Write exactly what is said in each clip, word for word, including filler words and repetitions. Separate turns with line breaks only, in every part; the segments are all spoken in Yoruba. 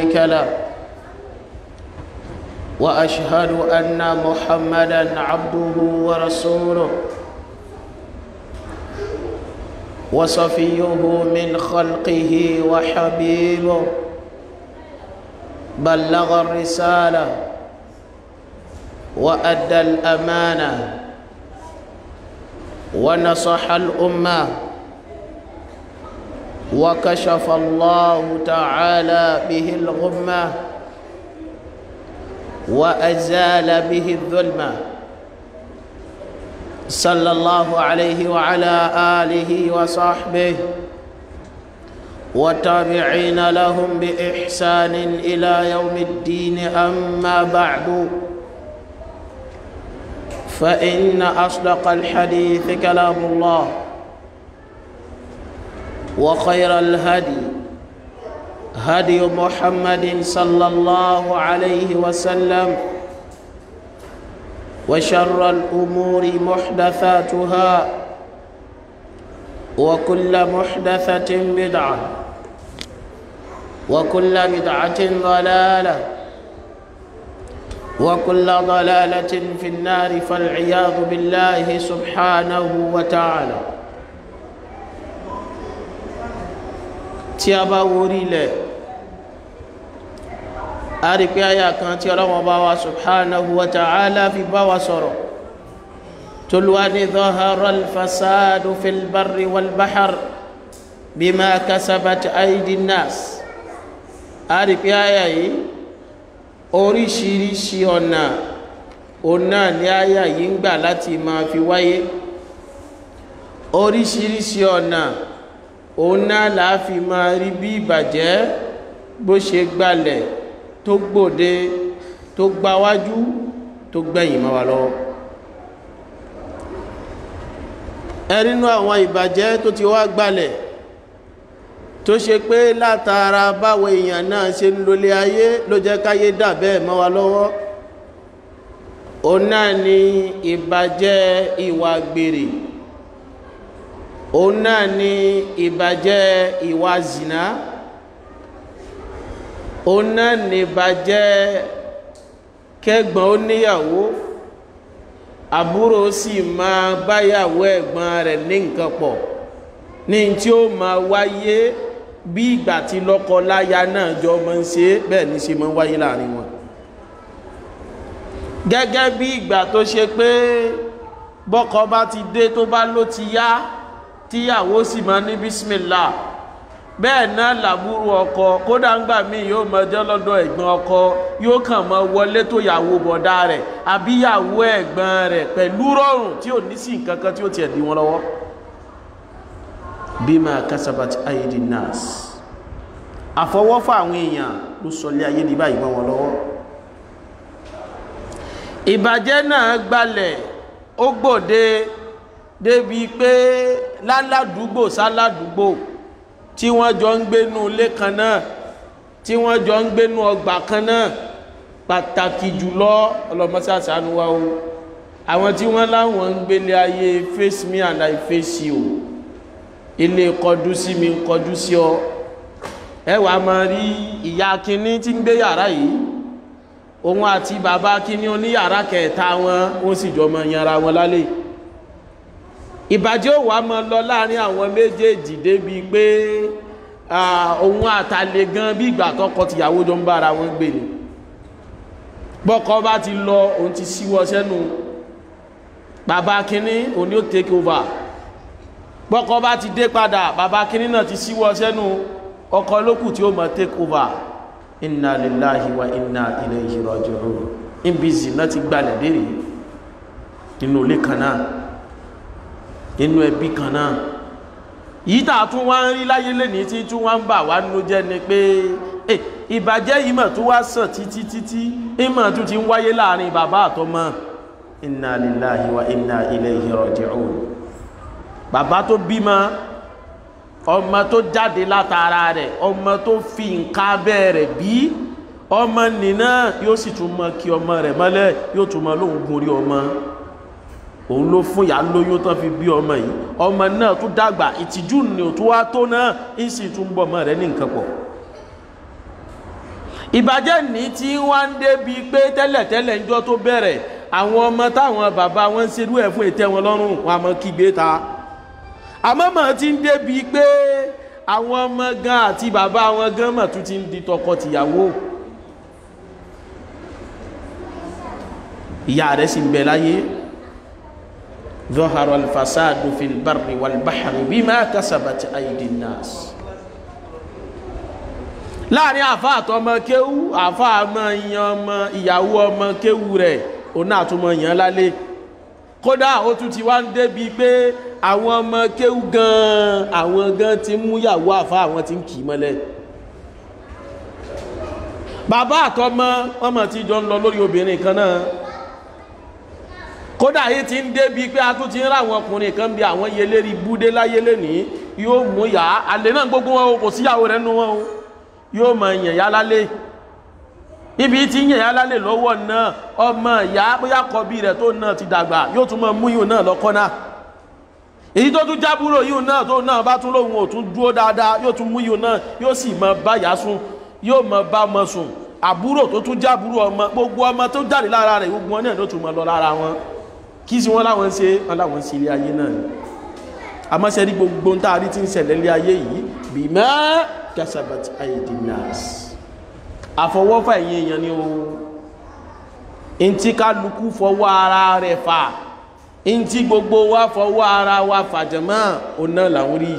شريك له وأشهد أن محمدا عبده ورسوله وصفيه من خلقه وحبيبه بلغ الرسالة وأدى الأمانة ونصح الأمة وكشف الله تعالى به الغمة وأزال به الظلمة صلى الله عليه وعلى آله وصحبه والتابعين لهم بإحسان إلى يوم الدين. أما بعد، فإن أصدق الحديث كلام الله، وخير الهدي هدي محمد صلى الله عليه وسلم، وشر الأمور محدثاتها، وكل محدثة بدعة، وكل بدعة ضلالة، وكل ضلالة في النار، فالعياذ بالله سبحانه وتعالى. tí a bá wórí ilẹ̀ a rí pé àyà kan tí Ọlọ́hun bá wa subhanahu wa ta'ala fi bá wa sọ̀rọ̀ tolúwa ní dhahara al-fasadu fil barri wal bahr bima kasabat aydi an-nas. a rí pé àyà yìí oríṣiríṣi ọ̀nà ọ̀nà ní àyà yìí ń gbà láti máa fi wáyé, oríṣiríṣi ọ̀nà òun náà la fi máa rí bí ìbàjẹ́ bó ṣe gbalẹ̀ tó gbòde tó gbáwájú tó gbẹ̀yìn máa wà lọ́wọ́. ẹ̀rínú àwọn ìbàjẹ́ tó ti wá gbalẹ̀ tó ṣe pé látara báwo èèyàn náà ṣe ń lólé ayé ló jẹ́ káyé dà bẹ́ẹ̀ máa wà lọ́wọ́, òun náà ni ìbàjẹ́ ìwà gbèrè, òun náà ni ìbàjẹ́ ìwà zina, òun náà ni ìbàjẹ́ kẹ́gbọ́n ó níyàwó àbúrò sì máa báyàwó ẹ̀gbọ́n rẹ̀ ní nǹkan pọ̀ ní tí ó máa wáyé bí ìgbà tí lọ́kọ láya náà jọ máa ń ṣe bẹ́ẹ̀ ní ṣe máa ń wáyé láàrin wọn, gẹ́gẹ́ bí ìgbà tó ṣe pé bọ́kọ bá ti dé tó bá ló ti yá tíyàwó sì máa ní bísímìlá, bẹ́ẹ̀ náà làbúrò ọkọ kódà ńgbà míì yóò máa jẹ́ lọ́dọ̀ ẹ̀gbọ́n ọkọ yóò kàn máa wọlé tó yàwó bọ̀dá rẹ̀ àbí yàwó ẹ̀gbọ́n rẹ̀ pẹ̀lú rọrùn tí ò ní sí nǹkan kan tí ó tiẹ̀ dí wọn lọ́wọ́. bima kasabat aydi nas, àfọwọ́fà àwọn èèyàn ló sọlé ayé ní báyìí mọ́ wọn lọ́wọ́. ìbàjẹ́ náà gbalẹ̀ ó gbòde débi pé láládùúgbò sáládùúgbò tí wọ́n jọ ń gbénú ilé kan náà, tí wọ́n jọ ń gbénú ọgbà kan náà, pàtàkì jùlọ ọlọ́mọsáàsánú wa o àwọn tí wọ́n láwọn ń gbélé ayé face me and I face you, ilé kọjú sí mi kọjú sí ọ. ẹ wàá máa rí ìyá kínní tí ń gbé yàrá yìí, òun àti bàbá kínní oníyàrá kẹta wọn wọ́n sì jọ máa yanra wọn lálẹ́. ìbàjẹ́ ò wá mọ́ lọ láàrin àwọn méjèèjì débi pé òun àtàlẹ̀ gan bí ìgbà tọkọ tìyàwó jọ ń bára wọn gbé ni. bọ́kọ bá ti lọ òun ti síwọ́ sẹ́nu, bàbá kínní òun ni ó take over. bọ́kọ bá ti dé padà bàbá kínní náà ti síwọ́ sẹ́nu, ọkọ lókù tí ó mọ̀ take over. inna lillahi wa inna ilayhi raji'un. níbi zina ti gbalẹ̀ dérè nínú ilé kan náà, inú ẹbí kan náà. yìí tà tún wá ń rí láyé lẹ́ni tí tún wá ń bà wá nínú jẹ́ ni pé ìbàjẹ́ yìí mà tún wá sàn títí títí ìmọ̀ tún ti ń wáyé láàrin bàbá àtọmọ. inna lillahi wa inna ilayhi raji'un. bàbá tó bímọ, ọmọ tó jáde látara rẹ̀, ọmọ tó fi nǹkan abẹ́ rẹ̀ bí, ọmọ nìna yóò sì tún mọ kí ọmọ rẹ̀ mọ́lẹ̀, yóò tún mọ lóhun gun orí ọmọ. òun ló fún ìyá lóyún tán fi bí ọmọ yìí, ọmọ náà tún dàgbà, ìtìjú ni ò tún wá tó náà ń sì tún bọ́ ọmọ rẹ̀ ní nǹkan pọ̀. ìbàjẹ́ ní tí wọ́n ń débi pé tẹ́lẹ̀tẹ́lẹ̀ ń jọ tó bẹ̀rẹ̀ àwọn ọmọ táwọn bàbá wọn ń ṣerú ẹ̀ fún ètẹ́ wọn lọ́rùn wọn àmọ́ kígbe ta àmọ́ mọ̀ tí ń débi pé àwọn ọmọ gan àti bàbá wọn gan mọ̀ tún ti ń di tọkọ-tìyàwó ìyá rẹ̀ sì ń bẹ láyé ظهر الفساد في البر والبحر بما كسبت أيدي الناس láàrin àfá àtọmọ kéwú àfá àmọ́ ìyàn ọmọ ìyàwó ọmọ kéwú rẹ̀ òun náà tún mọ̀ yàn lálé kódà ó tún ti wá ń débi pé àwọn ọmọ kéwú gan àwọn gan ti mú yàwó àfá àwọn tí ń kì í mọ́lẹ̀ bàbá àtọmọ ọmọ tí jọ ń lọ lórí obìnrin kan náà kódà yìí ti ń débi pé a tún ti ń rà àwọn ọkùnrin kan bí àwọn yeléri búdé láyé lẹ́nìí yóò mú yá àlè náà gbogbo wọn kò síyàwó rẹ̀ nínú wọn o yóò mọ yàn yá lálé ibi tí yàn yá lálé lọ́wọ́ náà ọmọ ìyá bóyá kọbí rẹ̀ tó náà ti dàgbà yóò tún mọ mú yìí náà lọ́kọ́ náà èyí tó tún jábúrò yìí náà tó náà bá tún lóhun ò tún dúró dáadáa yóò tún mú yìí náà yóò sì mọ bá yá sùn yóò mọ bá ọmọ sùn àbúrò tó tún jábúrò ọmọ gbogbo ọmọ tó jáde lára rẹ̀ gbogbo wọn náà ló tún mọ lọ lára wọn kí sí wọ́n láwọn ṣe wọ́n láwọn sí ilé ayé náà ni a máa ṣe rí gbogbo ń tààrí tí ń ṣẹlẹ̀ ilé ayé yìí bí mẹ́ kasabat aidi nas àfọwọ́fà ẹ̀yìn èèyàn ni o in tí kálukú fọwọ́ ara rẹ̀ fà in tí gbogbo wa fọwọ́ ara wa fàjẹ̀mọ́ ọ̀nà làwọn rí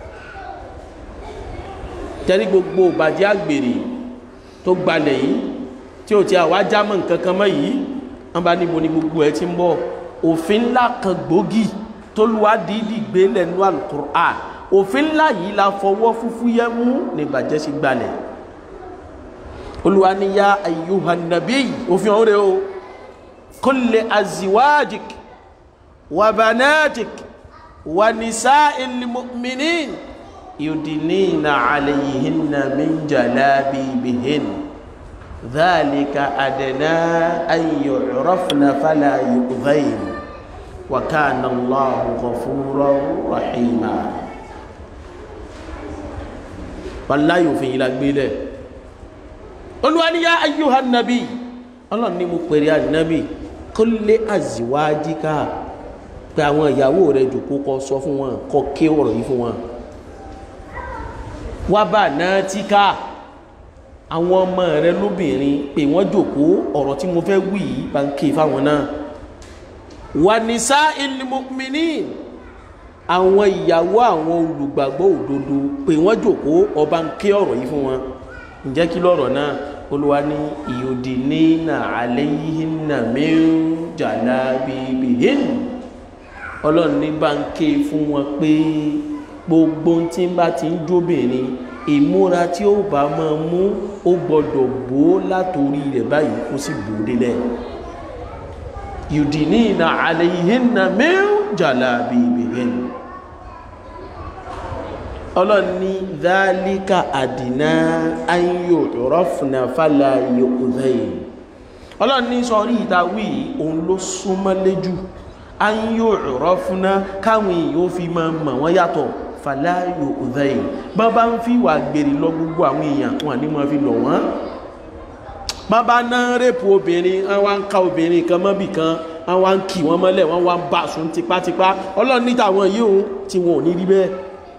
tẹ́rí gbogbo bàjẹ́ àgbèrè tó gbalẹ̀ yìí tí ò ti àwá jámọ́ nǹkan kan mọ́ yìí wọ́n bá níbo ni gbogbo ẹ̀ ti ń bọ̀ òfin ńlá kan gbòógì tó lùwà dídì gbé lẹ́nu Al-Qur'an òfin ńlá yìí la fọwọ́ fúfú yẹ mú ní ìbàjẹ́ sí gbalẹ̀ Olúwa ní yá ayyuhan nabiy òfin ọ̀rẹ́ o kulli azwajik wa banatik wa nisa'il mu'minin yudnina alayhinna min jalabibihin ذلك أدنى أن يعرفن فلا يؤذين وكان الله غفورا رحيما والله يوفي إلى قبيله قلوا أن يا أيها النبي الله نمو قرية النبي كل أزواجك pé àwọn ìyàwó rẹ̀ jòkó kó sọ fún wọn kó ké ọ̀rọ̀ yìí fún wọn wa banatika àwọn ọmọ rẹ lóbìnrin pé wọ́n jòkó ọ̀rọ̀ tí mo fẹ́ wí yìí bá ń ké fáwọn náà wà nisa'il mu'minin àwọn ìyàwó àwọn olùgbàgbọ́ òdodo pé wọ́n jòkó ọba ń ké ọ̀rọ̀ yìí fún wọn ǹjẹ́ kí lọ́rọ̀ náà Olúwa ní yudnina alayhinna min jalabibihin Ọlọ́run ní bá ń ké fún wọn pé gbogbo tí ń bá ti ń jóbìnrin ìmúra tí ó bá máa mú ó gbọdọ̀ bò látorí rẹ̀ báyìí kó sì bò délẹ̀ yudnina alayhinna min jalabibihin Ọlọ́run ní dhalika adna an yu'rafna fala yu'dhayn Ọlọ́run ní sọrí ìtawí òun ló súnmọ́ léjù an yu'rafna káwọn èèyàn fi máa mọ̀ wọ́n yàtọ̀ fala yu'dhayn bàbá ń fi wà gbèrè lọ gbogbo àwọn èèyàn wọn ní wọ́n fi lọ wọ́n bàbá náà rèpù obìnrin wọ́n ń ká obìnrin kan mọ́bì kan wọ́n ń kì wọ́n mọ́lẹ̀ wọ́n wá ń bá sùn tipátipá Ọlọ́run ní tàwọn yìí tí wọn ò ní rí bẹ́ẹ̀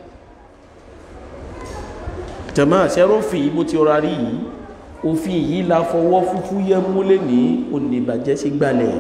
jàmá ṣẹ́rọ́fì bó ti ọ̀rọ̀ rí yìí òfin yìí la fọwọ́ fúfú yẹ múlẹ̀ ní oníbàjẹ́ sí gbalẹ̀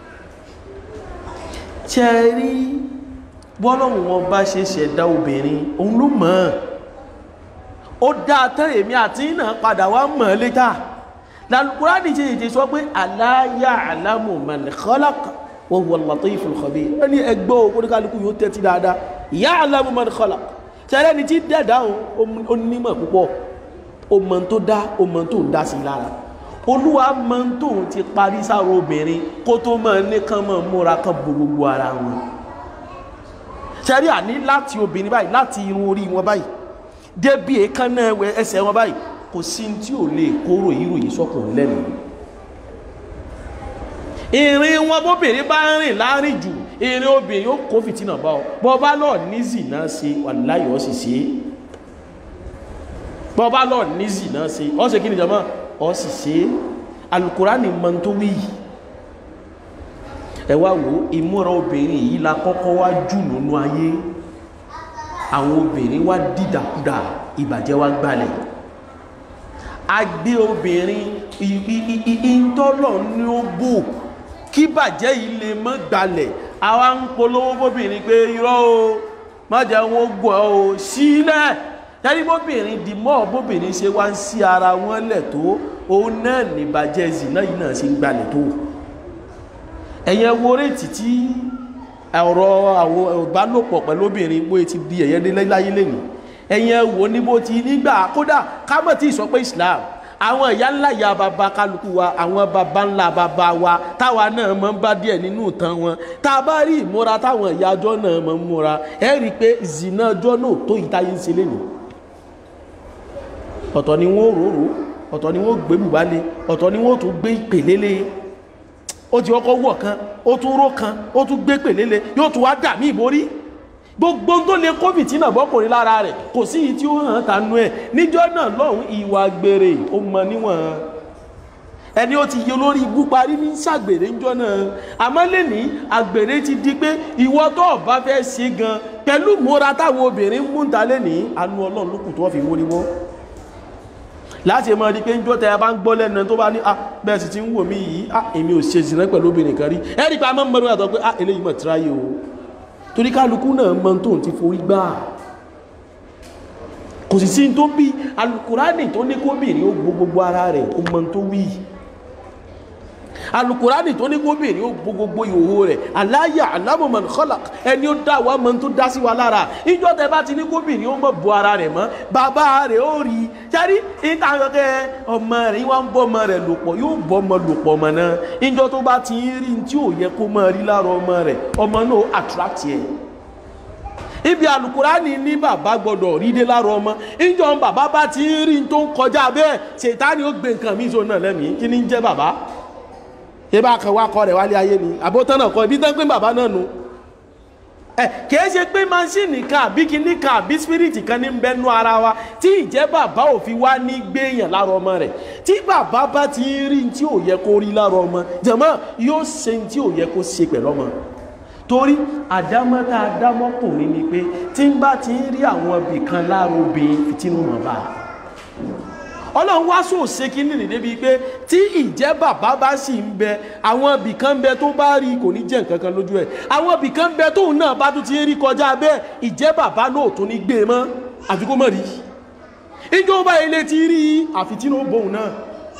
ṣẹ́rí bọ́lọ́hun wọn bá ṣe ṣẹ̀dá obìnrin òun ló mọ̀ ó dá tẹ́rẹ̀ mi àti iná padà wá mọ̀ létà Al-Qur'ani ṣe èdè sọ pé ala ya'lamu man khalaq wa huwa al-latiful khabir ẹni ẹgbọ́ oníkálukú yóò tẹ́tí dáadáa ya'lamu man khalaq ṣẹlẹ̀ ni tí dẹ̀dá onímọ̀ púpọ̀ o mọ̀ tó dá o mọ̀ tó ń dá sí lára Olúwa mọ̀ tó ń ti parí sára obìnrin kó tó mọ̀ ní kán mọ̀ múra kan gbogbo ara wọn ṣẹ́rí àní láti obìnrin báyìí láti irun orí wọn báyìí débi èékánná ẹsẹ̀ wọn báyìí kò sí tí ò lè kóró ìròyìn sọ́kùn lẹ́nu ìrìn wọn bóbìnrin bá ń rìn láàrin jù ìrìn obìnrin yóò kó fìtínà bá ọ bọ́bá lọ ní zìnà ṣe wàláhì ó sì ṣe bọ́bá lọ ní zìnà ṣe ó ṣe kí ni jàmá ó sì ṣe Al-Qur'ani mọ̀ tó wí ẹ wá wò ìmúra obìnrin yìí la kọ́kọ́ wá jù nínú ayé àwọn obìnrin wá dìdàkudà ìbàjẹ́ wá gbalẹ̀ a gbé obìnrin ìtọ́lọ̀ ní ó bò kí bàjẹ́ yìí lè mọ́ gbalẹ̀ àwa ń polówó bóbìnrin pé irọ́ o má jẹ́ wọn gbọ́ o sílẹ̀ tẹ́lí bóbìnrin di mọ́ bóbìnrin ṣe wá ń sí ara wọn lẹ̀ tó òun náà ní bàjẹ́ zìnà yìí náà ṣe ń gbalẹ̀ tó ẹ̀yẹ wo rétí tí ọ̀rọ̀ àwọn ìbálòpọ̀ pẹ̀lú obìnrin bó ti di ẹ̀yẹ dé láyé lẹ́nu ẹ̀yẹ wo ní bó ti nígbà kódà kámọ̀ tí ìsọ pé Islam àwọn ìyá ńlá ìyá bàbá kálukú wa àwọn bàbá ńlá bàbá wa táwa náà mọ̀ ń bá díẹ̀ nínú ìtàn wọn tá a bá rí ìmúra táwọn ìyá ọjọ́ náà mọ̀ ń múra ẹ rí i pé zìnà ọjọ́ náà tó ìtayé ń ṣe lẹ́nu ọ̀tọ̀ ni wọ́n rorò ọ̀tọ̀ ni wọ́n gbé bùbálẹ̀ ọ̀tọ̀ ni wọ́n tún gbé ìpèlélé ó ti ọkọ̀ wọ̀ kan ó tún ró kan ó tún gbé pèlélé yóò tún wá dà mí ìborí gbogbo tó lè kófì tí náà bọ́kùnrin lára rẹ̀ kò sí ìtí ó hàn tánú ẹ̀ níjọ́ náà lọ́hùn ìwà gbèrè ó mọ níwọ̀n ẹni ó ti yẹ lórí ibú parí ní ṣàgbèrè níjọ́ náà àmọ́ lẹ́ni àgbèrè ti di pé ìwọ tó bá fẹ́ ṣe gan pẹ̀lú múra táwọn obìnrin mú ta lẹ́ni anú ọlọ́run lókùn tó fi mórí wọ́ láti mọ̀ di pé ń jọ́ tẹ́ bá ń gbọ́ lẹ́nu tó bá ní ah bẹ́ẹ̀ sì ti ń wò mí yìí ah èmi ò ṣe jìnnà pẹ̀lú obìnrin kan rí ẹ̀rí pa mọ́ mọ́rún àtọ́ pé ah eléyìí mọ̀ tíráyé o torí kálukú náà mọ́ tó ti forí gbà kò sì sí tó bí Al-Qur'ani tó ní kóbìnrin ó gbogbo ara rẹ̀ ó mọ́ tó wí Al-Qur'ani tó ní kóbìnrin ó gbogbo ìhòhò rẹ̀ Ala ya'lamu man khalaq ẹni ó dá wa mọ́ tó dá sí wa lára ìjọ tẹ bá ti ní kóbìnrin ó mọ́ bu ara rẹ̀ mọ́ bàbá rẹ̀ ó rí járí ìtàkọ́kẹ́ ọmọ rẹ̀ wá ń bọ́ ọmọ rẹ̀ lòpọ̀ yóò bọ́ ọmọ lòpọ̀ ọmọ náà ìjọ tó bá ti rí tí ò yẹ kó mọ́ rí lára ọmọ rẹ̀ ọmọ náà attract ẹ̀ ibi Al-Qur'ani ní bàbá gbọdọ̀ rí dé lára ọmọ ìjọ bàbá bá ti rí tó ń kọjá bẹ́ẹ̀ Ṣètánì ó gbé nǹkan míì sóun náà lẹ́mìí kí ni ń jẹ́ bàbá eba kan wá kọ rẹ̀ wálé ayé ni àbótán náà kọ ibi tán pé bàbá náà nù ẹ kìí ṣe pé máṣíìnì kan àbí kíní kan àbí spiriti kan ní bẹnu ara wa tí ìjẹ́ bàbá ò fi wá ní gbéyàn lára ọmọ rẹ̀ tí bàbá bá ti rí tí ò yẹ kó rí lára ọmọ jẹ̀mọ́ yóò ṣe tí ò yẹ kó ṣe pẹ̀lú ọmọ torí àdámọ́tà àdámọ́kùnrin ni pé tí ń bá ti rí àwọn ibì kan lára obìnrin fìtínú mọ̀ bá ọlọ́run wá sóò ṣe kí nìrì débi pé tí ìjẹ́ bàbá bá sì ń bẹ àwọn ibì kan bẹ tó bá rí kò ní jẹ́ nǹkan kan lójú ẹ̀ àwọn ibì kan bẹ tóun náà bá tún ti rí kọjá bẹ́ẹ̀ ìjẹ́ bàbá náà tó ní gbé e mọ́ àfi kó mọ̀ rí ìjọba ilé ti rí àfi tí ó bóun náà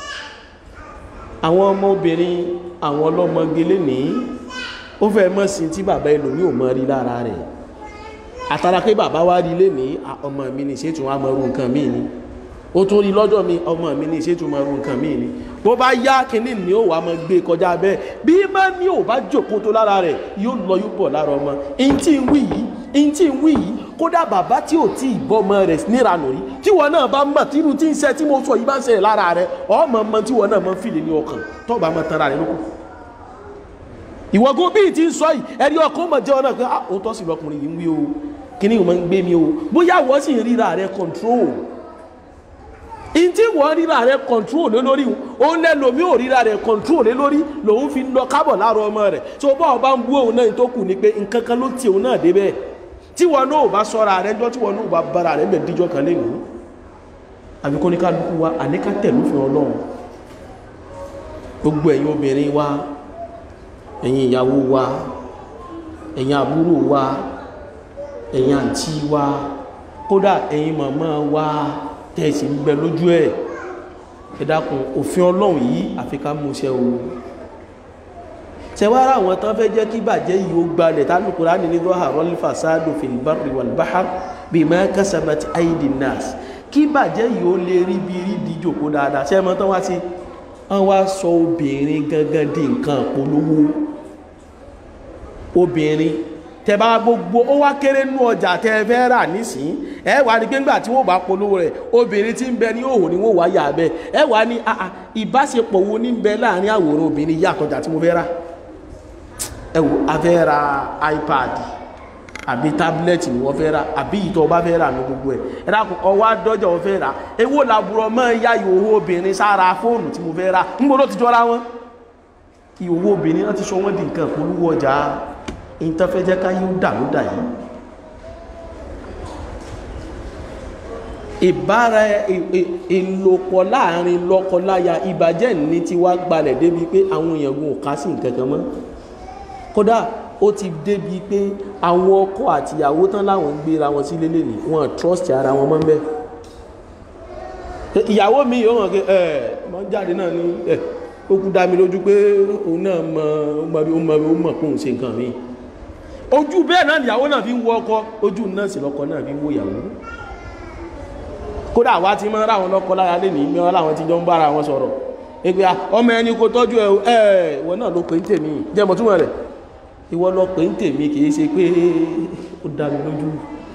àwọn ọmọbìnrin àwọn ọlọ́mọge lénìí ó fẹ́ mọ́ sí tí bàbá ẹlòmí ò mọ́ rí lára rẹ̀ àtàrà pé bàbá wá rí lénìí ọmọ mi ní ṣètò wá mọ́ nǹkan míì ni ó tún rí lọ́jọ́ mi ọmọ mi ní ìṣètò máa ru nǹkan míì ni bó bá yá kínní ni ó wà máa gbé kọjá bẹ́ẹ̀ bí bá ní ò bá jókòó tó lára rẹ̀ yóò lọ yóò bọ̀ lára ọmọ in tí ń wí yìí in tí ń wí yìí kódà bàbá tí ò tí ì bọ́ ọmọ rẹ̀ níranù rí tí wọn náà bá mọ̀ tírú tí ń ṣe tí mo sọ yìí bá ń ṣẹlẹ̀ lára rẹ̀ ọmọ ọmọ tí wọn náà mọ̀ fìlè ní ọkàn tó bá mọ̀ tara rẹ̀ lóko ìwọ̀gùn bíi ti ń sọ yìí ẹni ọkàn mọ̀ jẹ́ ọ náà pé ah òótọ́ sì lọkùnrin yìí ń wí o kíní ò máa ń gbé mi o bóyá wọ́n sì ń ríra rẹ̀ control in tí wọ́n ríra rẹ̀ control lé lórí òun lẹ́lòmí ò ríra rẹ̀ control lé lórí lòun fi lọ kábọ̀ láàrọ̀ ọmọ rẹ̀ tó bá ọba ń bú òun náà tó kù ní pé nǹkan kan ló ti òun náà débẹ̀ tí wọ́n náà bá sọ́ra rẹ̀ jọ tí wọ́n náà bá bára rẹ̀ bẹ̀ díjọ́ kan lẹ́nu àbíkọ́ ní kálukú wa àníká tẹ̀lú fún Ọlọ́run gbogbo ẹ̀yin obìnrin wa ẹ̀yin ìyàwó wa ẹ̀yin àbúrò wa ẹ̀yin àǹtí wa kódà ẹ̀yin màmá wa tẹ́ẹ̀sì ń bẹ lójú ẹ̀ ẹ dákun òfin Ọlọ́run yìí àfi ká mú ṣẹ o ṣẹwàrá àwọn tán fẹ́ jẹ́ kí bàjẹ́ yìí ó gbalẹ̀ tálùkùránì ní zahara al-fasadu fil barri wal bahr bima kasabat aydin nas kí bàjẹ́ yìí ó lè rí bí rí díjòkó dáadáa ṣe mọ́ tán wá sí wọ́n wá sọ obìnrin gangan di nǹkan polówó obìnrin tẹba gbogbo ó wá kéré nú ọjà tẹ fẹ́ rà nísìn ẹ wà ní gbẹ́ngbà tí wọ́n bá polówó rẹ̀ obìnrin tí ń bẹ ní òhò ni wọ́n wá yà bẹ́ ẹ wà ní ìbáṣepọ̀ wo ní bẹ láàrin àwòrán obìnrin yà àtọjà tí mo fẹ́ rà ẹ wò a fẹ́ ra iPad àbí tábìlẹ̀tì ni wọ́n fẹ́ rà àbí ìtọ́ bá fẹ́ rà ní gbogbo ẹ̀ ẹ̀dá ọwọ́ àdọ́jà wọ́n fẹ́ rà ewó làbúrò mọ́ ya ìhòòhò obìnrin sára fóònù tí mo fẹ́ rà ń gbọ́dọ̀ ti jọra wọn ìhòòhò obìnrin náà ti sọ wọ́n di nǹkan polówó ọjà ìtafẹ́jẹ́ ká yóò dà ló dà yìí ìbára ìlòpọ̀ láàrin lọ́kọláya ìbàjẹ́ ní ti wá gbalẹ̀ débi pé àwọn èèyàn gun ò ká sí nǹkan kan mọ́ kódà ó ti débi pé àwọn ọkọ àtìyàwó tán láwọn gbéra wọn sí lélẹ̀ ní wọn trust ara wọn mọ́ bẹ́ ìyàwó mi yóò hàn kí ẹ̀ mọ́ jáde náà ní ẹ̀ ó kú dá mi lójú pé òun náà mọ̀ ó mọ̀ ó mọ̀ pé òun ṣe nǹkan mi ojú bẹ́ẹ̀ náà ìyàwó náà fi ń wọ ọkọ ojú náà sì lọ́kọ náà fi ń wọ ìyàwó kódà wá ti mọ́ ráwọn lọ́kọ lára lè ní mẹ́wàá láwọn tí jọ ń bára wọn sọ̀rọ̀ ẹgbẹ́ ọmọ ẹni kò tọ́jú ẹ̀ ìwọ náà ló pè ń tèmi jẹ́ mọ̀ túnmọ̀ rẹ̀ ìwọ lọ pè ń tèmi kìí ṣe pé ó dá mi lójú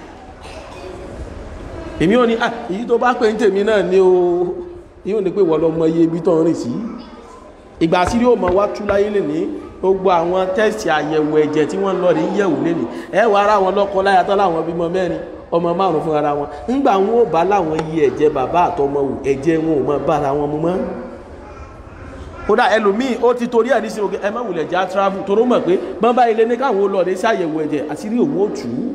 èmi ò ní èyí tó bá pè ń tèmi náà ní o yíò ní pé ìwọ lọ mọ iye ibi tó ń rìn sí ìgbà sí yóò mọ wá tú láyé lè ní gbogbo àwọn tẹ́sì àyẹ̀wò ẹ̀jẹ̀ tí wọ́n lọ rí yẹ̀wò lè ní ẹ wà ara wọn lọ́kọ láya tán láwọn bímọ mẹ́rin ọmọ márùn fún ara wọn ńgbà wọn ò bá láwọn iye ẹ̀jẹ̀ bàbá àtọmọ wò ẹ̀jẹ̀ wọn ò mọ bára wọn mu mọ́ kódà ẹlòmíì ó ti torí ẹ̀ ní sí oge ẹ má wulẹ̀ já travel toró mọ̀ pé bọ́n bá ilé ní káwọn olóòdé sí àyẹ̀wò ẹ̀jẹ̀ àṣírí òwò tù ú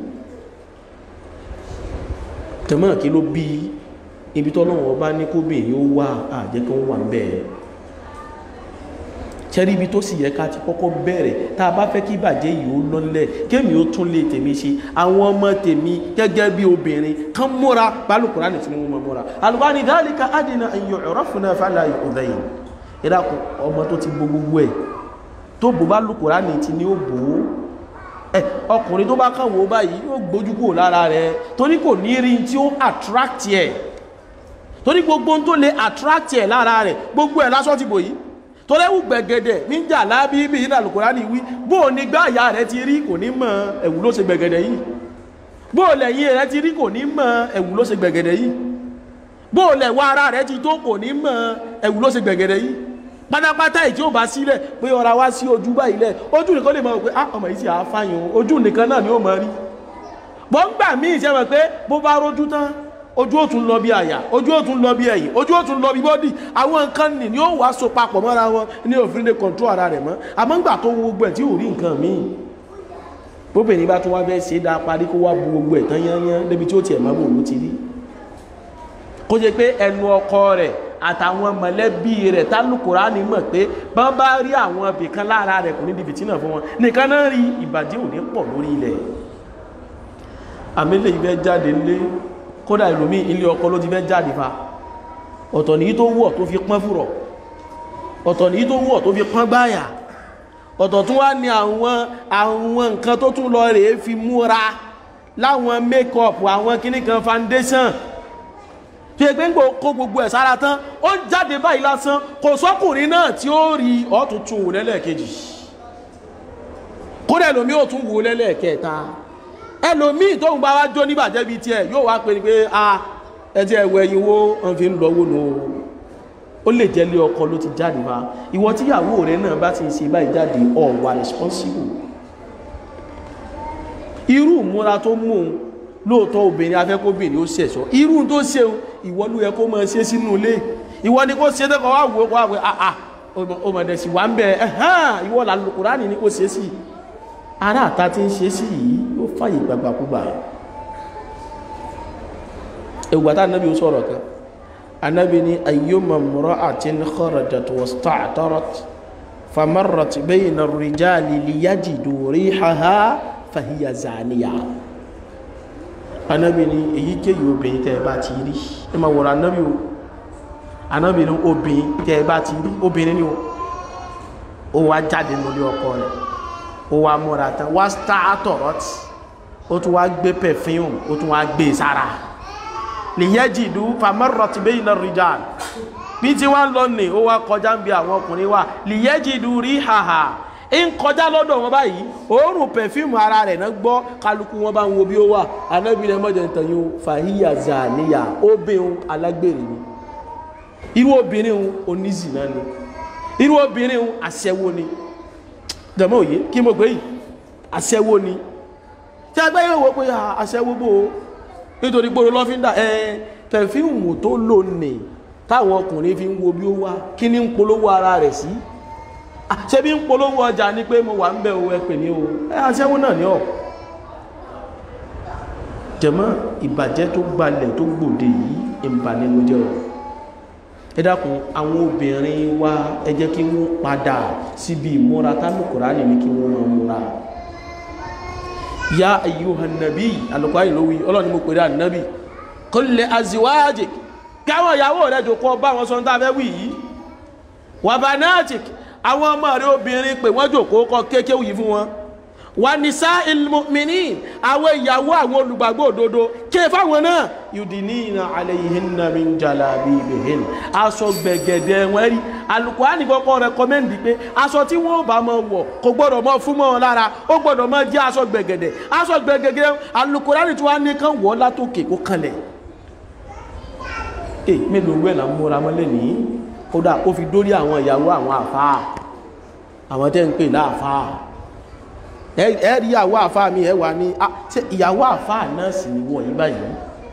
tẹ̀mọ́ kí ló bí ibi tọ́lọ́wọ́ bá ní kóbìnrin ó wà àjẹ́ kí wọ́n wà ń bẹ́ẹ̀ ṣẹ́rí ibi tó sì yẹ ká ti kọ́kọ́ bẹ̀rẹ̀ tá a bá fẹ́ kí ìbàjẹ́ yìí ó lọ́lẹ̀ kémi ó tún lè tèmi ṣe àwọn ọmọ tèmi gẹ́gẹ́ bí obìnrin kán múra pálùkùrá ní tí wọ́n mọ̀ múra alùbáni dhalika adina an yu'rafna fala yu'dhayn ìdákùn ọmọ tó ti gbogbo ẹ̀ tó bò bá lùkùrá ní tí ni ó bò ó ẹ ọkùnrin tó bá kàwọ́ báyìí yóò gbójú kúrò lára rẹ̀ torí kò ní rí tí ó attract ẹ̀ torí gbogbo tó lè attract ẹ̀ lára rẹ̀ gbogbo ẹ̀ lásán ti bò yìí tọ́lẹ́wù gbẹ̀gẹ̀dẹ̀ níjà lábí ibi ìdá Al-Kùránì wí bóò ní gbá àyà rẹ̀ ti rí kò ní mọ̀ ẹ̀wù ló ṣe gbẹ̀gẹ̀dẹ̀ yìí bóò lẹ̀yìn rẹ̀ ti rí kò ní mọ̀ ẹ̀wù ló ṣe gbẹ̀gẹ̀dẹ̀ yìí bóò lẹ̀wọ́ ara rẹ̀ ti tó kò ní mọ̀ ẹ̀wù ló ṣe gbẹ̀gẹ̀dẹ̀ yìí pátápátá ìtí ò bá sílẹ̀ pé ọ̀rá wá sí ojú báyìí lẹ̀ ojú nìkan lè mọ̀ pé ah ọmọ yìí sì á fáyàn ojú nìkan náà ni ó mọ̀ rí bọ́ ń gbà míì ṣe mọ̀ pé bó bá rójú tán ojú ó tún lọ bí àyà ojú ó tún lọ bí ẹ̀yìn ojú ó tún lọ bí bọ́dì àwọn nǹkan nì ni ó wá so papọ̀ mọ́ra wọn ní òfin lè kọ̀ntró ara rẹ̀ mọ́ àmọ́ ń gbà tó wo gbogbo ẹ̀ tí ò rí nǹkan míì bóbìnrin bá tún wá fẹ́ ṣe é dá parí kó wá bu gbogbo ẹ̀ tán yányán débi tí ó tiẹ̀ má bò ló ti rí kó jẹ́ pé ẹnu ọkọ rẹ̀ àtàwọn mọ̀lẹ́bí rẹ̀ tálùkùránì mọ̀ pé bọ́n bá rí àwọn ibìkan lára rẹ̀ kò ní di fìtínà fún wọn nìkan náà rí ìbàjẹ́ ò ní pọ̀ lórí ilẹ̀ àmìlẹ̀ ìfẹ́ jáde lé kódà ìlòmí ilé ọkọ ló ti fẹ́ jáde fa ọ̀tọ̀ ní tó wọ̀ tó fi pọ́n fúrọ̀ ọ̀tọ̀ ní tó wọ̀ tó fi pọ́n gbáyà ọ̀tọ̀ tún wá ní àwọn àwọn nǹkan tó tún lọ rèé fi múra láwọn make-up àwọn kìnnìkan foundation tí ẹgbẹ́ ń kó gbogbo ẹ̀ sára tán ó jáde báyìí lásán kò sọ́kùnrin náà tí ó rí ọ̀tútù wò lẹ́lẹ́kejì kódà ẹlòmí ò tún wò lẹ́lẹ́kẹta ẹlòmí tó ń bá wá jó níbàjẹ́ bí tiẹ̀ yóò wá pè ní pé a ẹjẹ́ ẹwẹ́ ìwó ọ̀n fi ń lọ́wọ́ nù ó lè jẹ́ lé ọkọ ló ti jáde wá ìwọ tíyàwó rẹ̀ náà bá ti ṣe báyìí jáde ó wà responsible irú ìmúra tó mú un lóòótọ́ obìnrin afẹ́kóbìnrin ó ṣẹ̀ṣọ́ irú tó ṣe ìwọ ló yẹ kó máa ṣe sínú ilé ìwọ ni kó ṣe tẹ́kọ̀ wá wò wá wẹ́ àà ọmọdé sì wà ń bẹ ẹ̀hán ìwọ l'Al-Kùránì ní kó ṣe sí ará àta tí ń ṣe sí yìí ó fàyè gbàgbàkúgbà ẹgbàtà anábì ó sọ̀rọ̀ kan anábì ní ayyuma imra'atin kharajat wasta'tarat famarrat bayna ar-rijali liyajidu rihaha fahiya zaniya anábì ní èyíkéyìí obìnrin tẹ́ bá ti rí ẹ ma wọ̀rọ̀ anábì o anábì ní obìnrin tẹ́ bá ti rí obìnrin ni ó wá jáde lórí ọkọ rẹ̀ ó wá múra tán wá sta'tarat ó tún wá gbé perfume ó tún wá gbé sára liyajidu famarrat bayna ar-rijal bí tí wá lọ ní ó wá kọjá ń bí àwọn ọkùnrin wà liyajidu rihaha ń kọjá lọ́dọ̀ wọn báyìí òórùn pẹ̀fíìmù ara rẹ̀ náà gbọ́ kálukú wọn bá ń wo bí ó wà anábìnrin mọ́jọ ìtànyó fàhíyà zàníyà obìnrin alágbèrè ni irú obìnrin onízìnà ni irú obìnrin aṣẹ́wó ni dẹ̀mọ́ òye kí mo gbé yìí aṣẹ́wó ni tí ẹgbẹ́ yóò wó pé aṣẹ́wó bò ó nítorí gbòòrò lọ́fíńdà ẹ pẹ̀fíùmù tó lò ní táwọn ọkùnrin fi ń wo bí ó wá kí ní ń polówó ara rẹ̀ sí ṣé bí ń polówó ọjà ní pé mo wà ń bẹ̀ owó ẹ̀pẹ̀ ní o ẹ aṣẹ́wó náà ní ọ̀ jẹ̀mọ́ ìbàjẹ́ tó gbalẹ̀ tó gbòde yìí ìbànújẹ́ ọ̀ ẹ dákun àwọn obìnrin wa ẹ jẹ́ kí wọ́n padà síbi ìmúra tálùkùránì ní kí wọ́n máa múra ya ayyuhan nabi alùkwáyì lówí ọlọ́ni mo pèrè ànábì qul li azwajik káwọn ìyàwó rẹ̀ jò kọ́ bá wọn sọ tá fẹ́ wí yìí wa banatik àwọn ọmọ rẹ̀ obìnrin pé wọ́n jò kó kọ́ kéèkéwì yìí fún wọn wa nisa'il mu'minin àwọn ìyàwó àwọn olùgbàgbọ́ òdodo ké fáwọn náà yudinina alayhinna min jalabibihin aṣọ gbẹ̀gẹ̀dẹ̀ wọn rí Al-Qur'ani kọ́kọ́ rẹkọmẹ́ndì pé aṣọ tí wọ́n bá máa wọ̀ kò gbọ́dọ̀ máa fún mọ́ lára ó gbọ́dọ̀ máa jẹ́ aṣọ gbẹ̀gẹ̀dẹ̀ aṣọ gbẹ̀gẹ̀dẹ̀ Al-Qur'ani tí wọ́n ní kán wọ̀ látòkè kó kanlẹ̀ ẹ mélòó wẹ̀ là ń múra mọ́lẹ̀ ní kódà ó fi dórí àwọn ìyàwó àwọn àfáà àwọn tẹ́ ń pè láàfáà ẹ̀rí ìyàwó àfáà mi ẹwà ní ìyàwó àfáà náà sì ní wọ̀ yí báyìí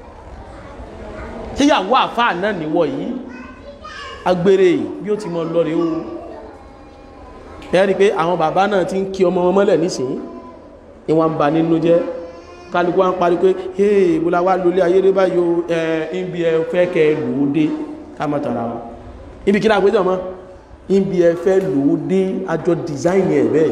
tí ìyàwó àfáà náà ní wọ̀ yí agbèrè bí ó ti mọ lọ́rẹ̀ ó ẹ̀rí pé àwọn bàbá náà ti ń kí ọmọ wọn mọ́lẹ̀ nísìn ìwọ̀n bà nínú jẹ́ kálukú wọn parí pé hey bọ́lá wá lólé ayéré báyìí ẹ̀ ibi ẹ fẹ́ kẹ lòódé ká mọ́ tara wọn ibi kí láàpẹ́ jọmọ́ ibi ẹ fẹ́ lòódé àjọ design ẹ̀ bẹ́ẹ̀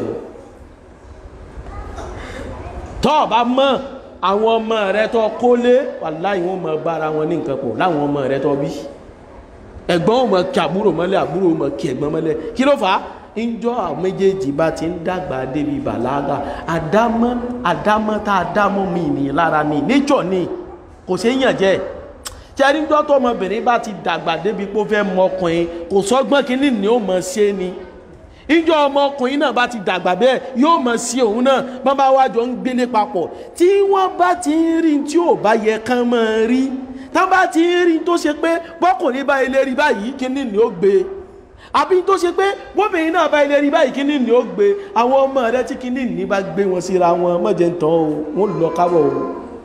tọ́ bá mọ́ àwọn ọmọ rẹ̀ tọ́ kólé wàláhì wọ́n mọ̀ bára wọn ní nǹkan pọ̀ láwọn ọmọ rẹ̀ tọ́ bí ẹ̀gbọ́n ò mọ̀ kí àbúrò mọ́lẹ̀ àbúrò mọ̀ kí ẹ̀gbọ́n mọ́lẹ̀ kí ló fà á ìjọ àwọn méjèèjì bá ti ń dàgbà débi bàlágà àdámọ́ àdámọ́ tá àdámọ́ mi ní lára ní níjọ́ ní kò ṣe yàn jẹ́ tẹ́rí ń dọ́tọ̀ ọmọbìnrin bá ti dàgbà débi pé ó fẹ́ mọ ọkùnrin kò sọ́gbọ́n kínní ni ó mọ̀ ṣe ni ìjọ ọmọkùnrin náà bá ti dàgbà bẹ́ẹ̀ yóò mọ̀ sí òun náà bọ́n bá wájọ ń gbélé papọ̀ tí wọ́n bá ti ń rí tí ò bá yẹ kán mọ́ rí tá bá ti ń rí tó ṣe pé bọ́kùnrin bá ilé rí báyìí kínní ni ó gbé àbí tó ṣe pé bóbìnrin náà bá ilé rí báyìí kínní ni ó gbé àwọn ọmọ rẹ tí kínní ní bá gbé wọn síra wọn mọ̀jẹ̀ ń tán o wọ́n lọ kábọ̀ o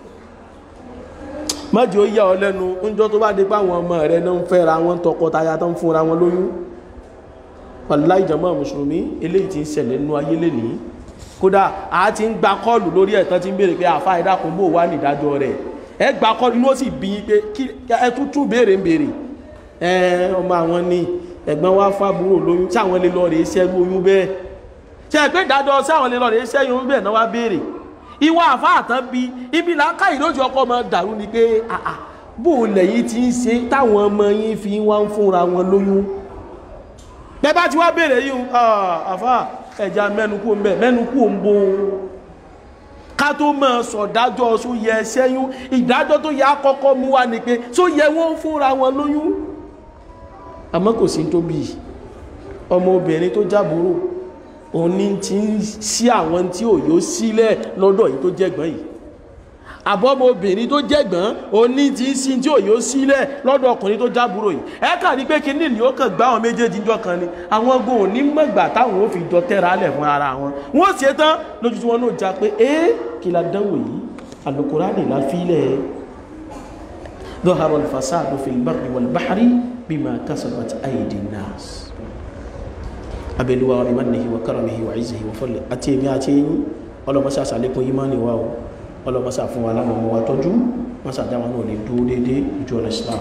mọ̀jẹ̀ ó yà ọ lẹ́nu ńjọ́ tó bá dé pé àwọn ọmọ rẹ náà ń fẹ́ra wọn tọkọtaya tó ń fúnra wọn lóyún wàláhì jàmáà mùsùlùmí eléyìí tí ń ṣẹlẹ̀ nínú ayé lénìí kódà a ti ń gba kọ́ọ̀lù lórí ẹ̀tàn tí ń béèrè pé àfáà ìdákun bò wá nídájọ́ rẹ̀ ẹ gba kọ́ọ̀lù inú ó sì bí pé ẹ tún tún béèrè ń béèrè ẹ ọmọ àwọn ní ẹ̀gbọ́n wá fábúrò lóyún tí àwọn lè lọ rèé ṣẹ́rú oyún bẹ́ẹ̀ ṣe é pé ìdájọ́ sí àwọn lè lọ rèé ṣẹ́yún oyún bẹ́ẹ̀ náà wá béèrè ìwọ àfáà tán bí ibi làákà ìlójú ọkọ máa dàrú ni pé àà bó lẹ́yìn tí ń ṣe táwọn ọmọ yín fi wá ń fúnra wọn lóyún bẹ́bá ti wá bèèrè yìí àfá ẹja mẹ́nukú ń bẹ̀ mẹ́nukú ń bó ká tó mọ́ sọ̀dájọ́ só yẹ ṣẹ́yún ìdájọ́ tó yẹ àkọ́kọ́ mú wá ní pé só yẹ wọ́n fúnra wọn lóyún àmọ́ kò sí tó bí ọmọ obìnrin tó jábúrò òní tí ń sí àwọn tí ò yóò sílẹ̀ lọ́dọ̀ yìí tó jẹ́gbọ́n yìí àbọ́mọ obìnrin tó jẹ́gbọ́n òní tí ń sí tí ò yóò sílẹ̀ lọ́dọ̀ ọkùnrin tó jábúrò yìí ẹ kà ní pé kíní ni ó kàn gbá àwọn méjèèjì jọ kan ni àwọn ogun òní mọ̀gbà táwọn ò fi jọ tẹ́ra lẹ̀ fún ara wọn wọ́n ṣe tán lójú tí wọ́n náà já pé ẹ́ kí la dánwò yìí Al-Qur'ani la fílẹ̀ dhahara al-fasadu fil barri wal bahri bima kasabat aydin nas abẹ́lúwa wa mannihi wa karamihi wa izzihi wa fadlihi àti èmi àti yín ọlọ́mọṣà sàlékún ìmánì wa o ọlọ́mọṣà fún wa láwọn ọmọ wa tọ́jú mọ́ṣà dáwọn náà lè dúró déédéé ìjọ ọ̀nà Islam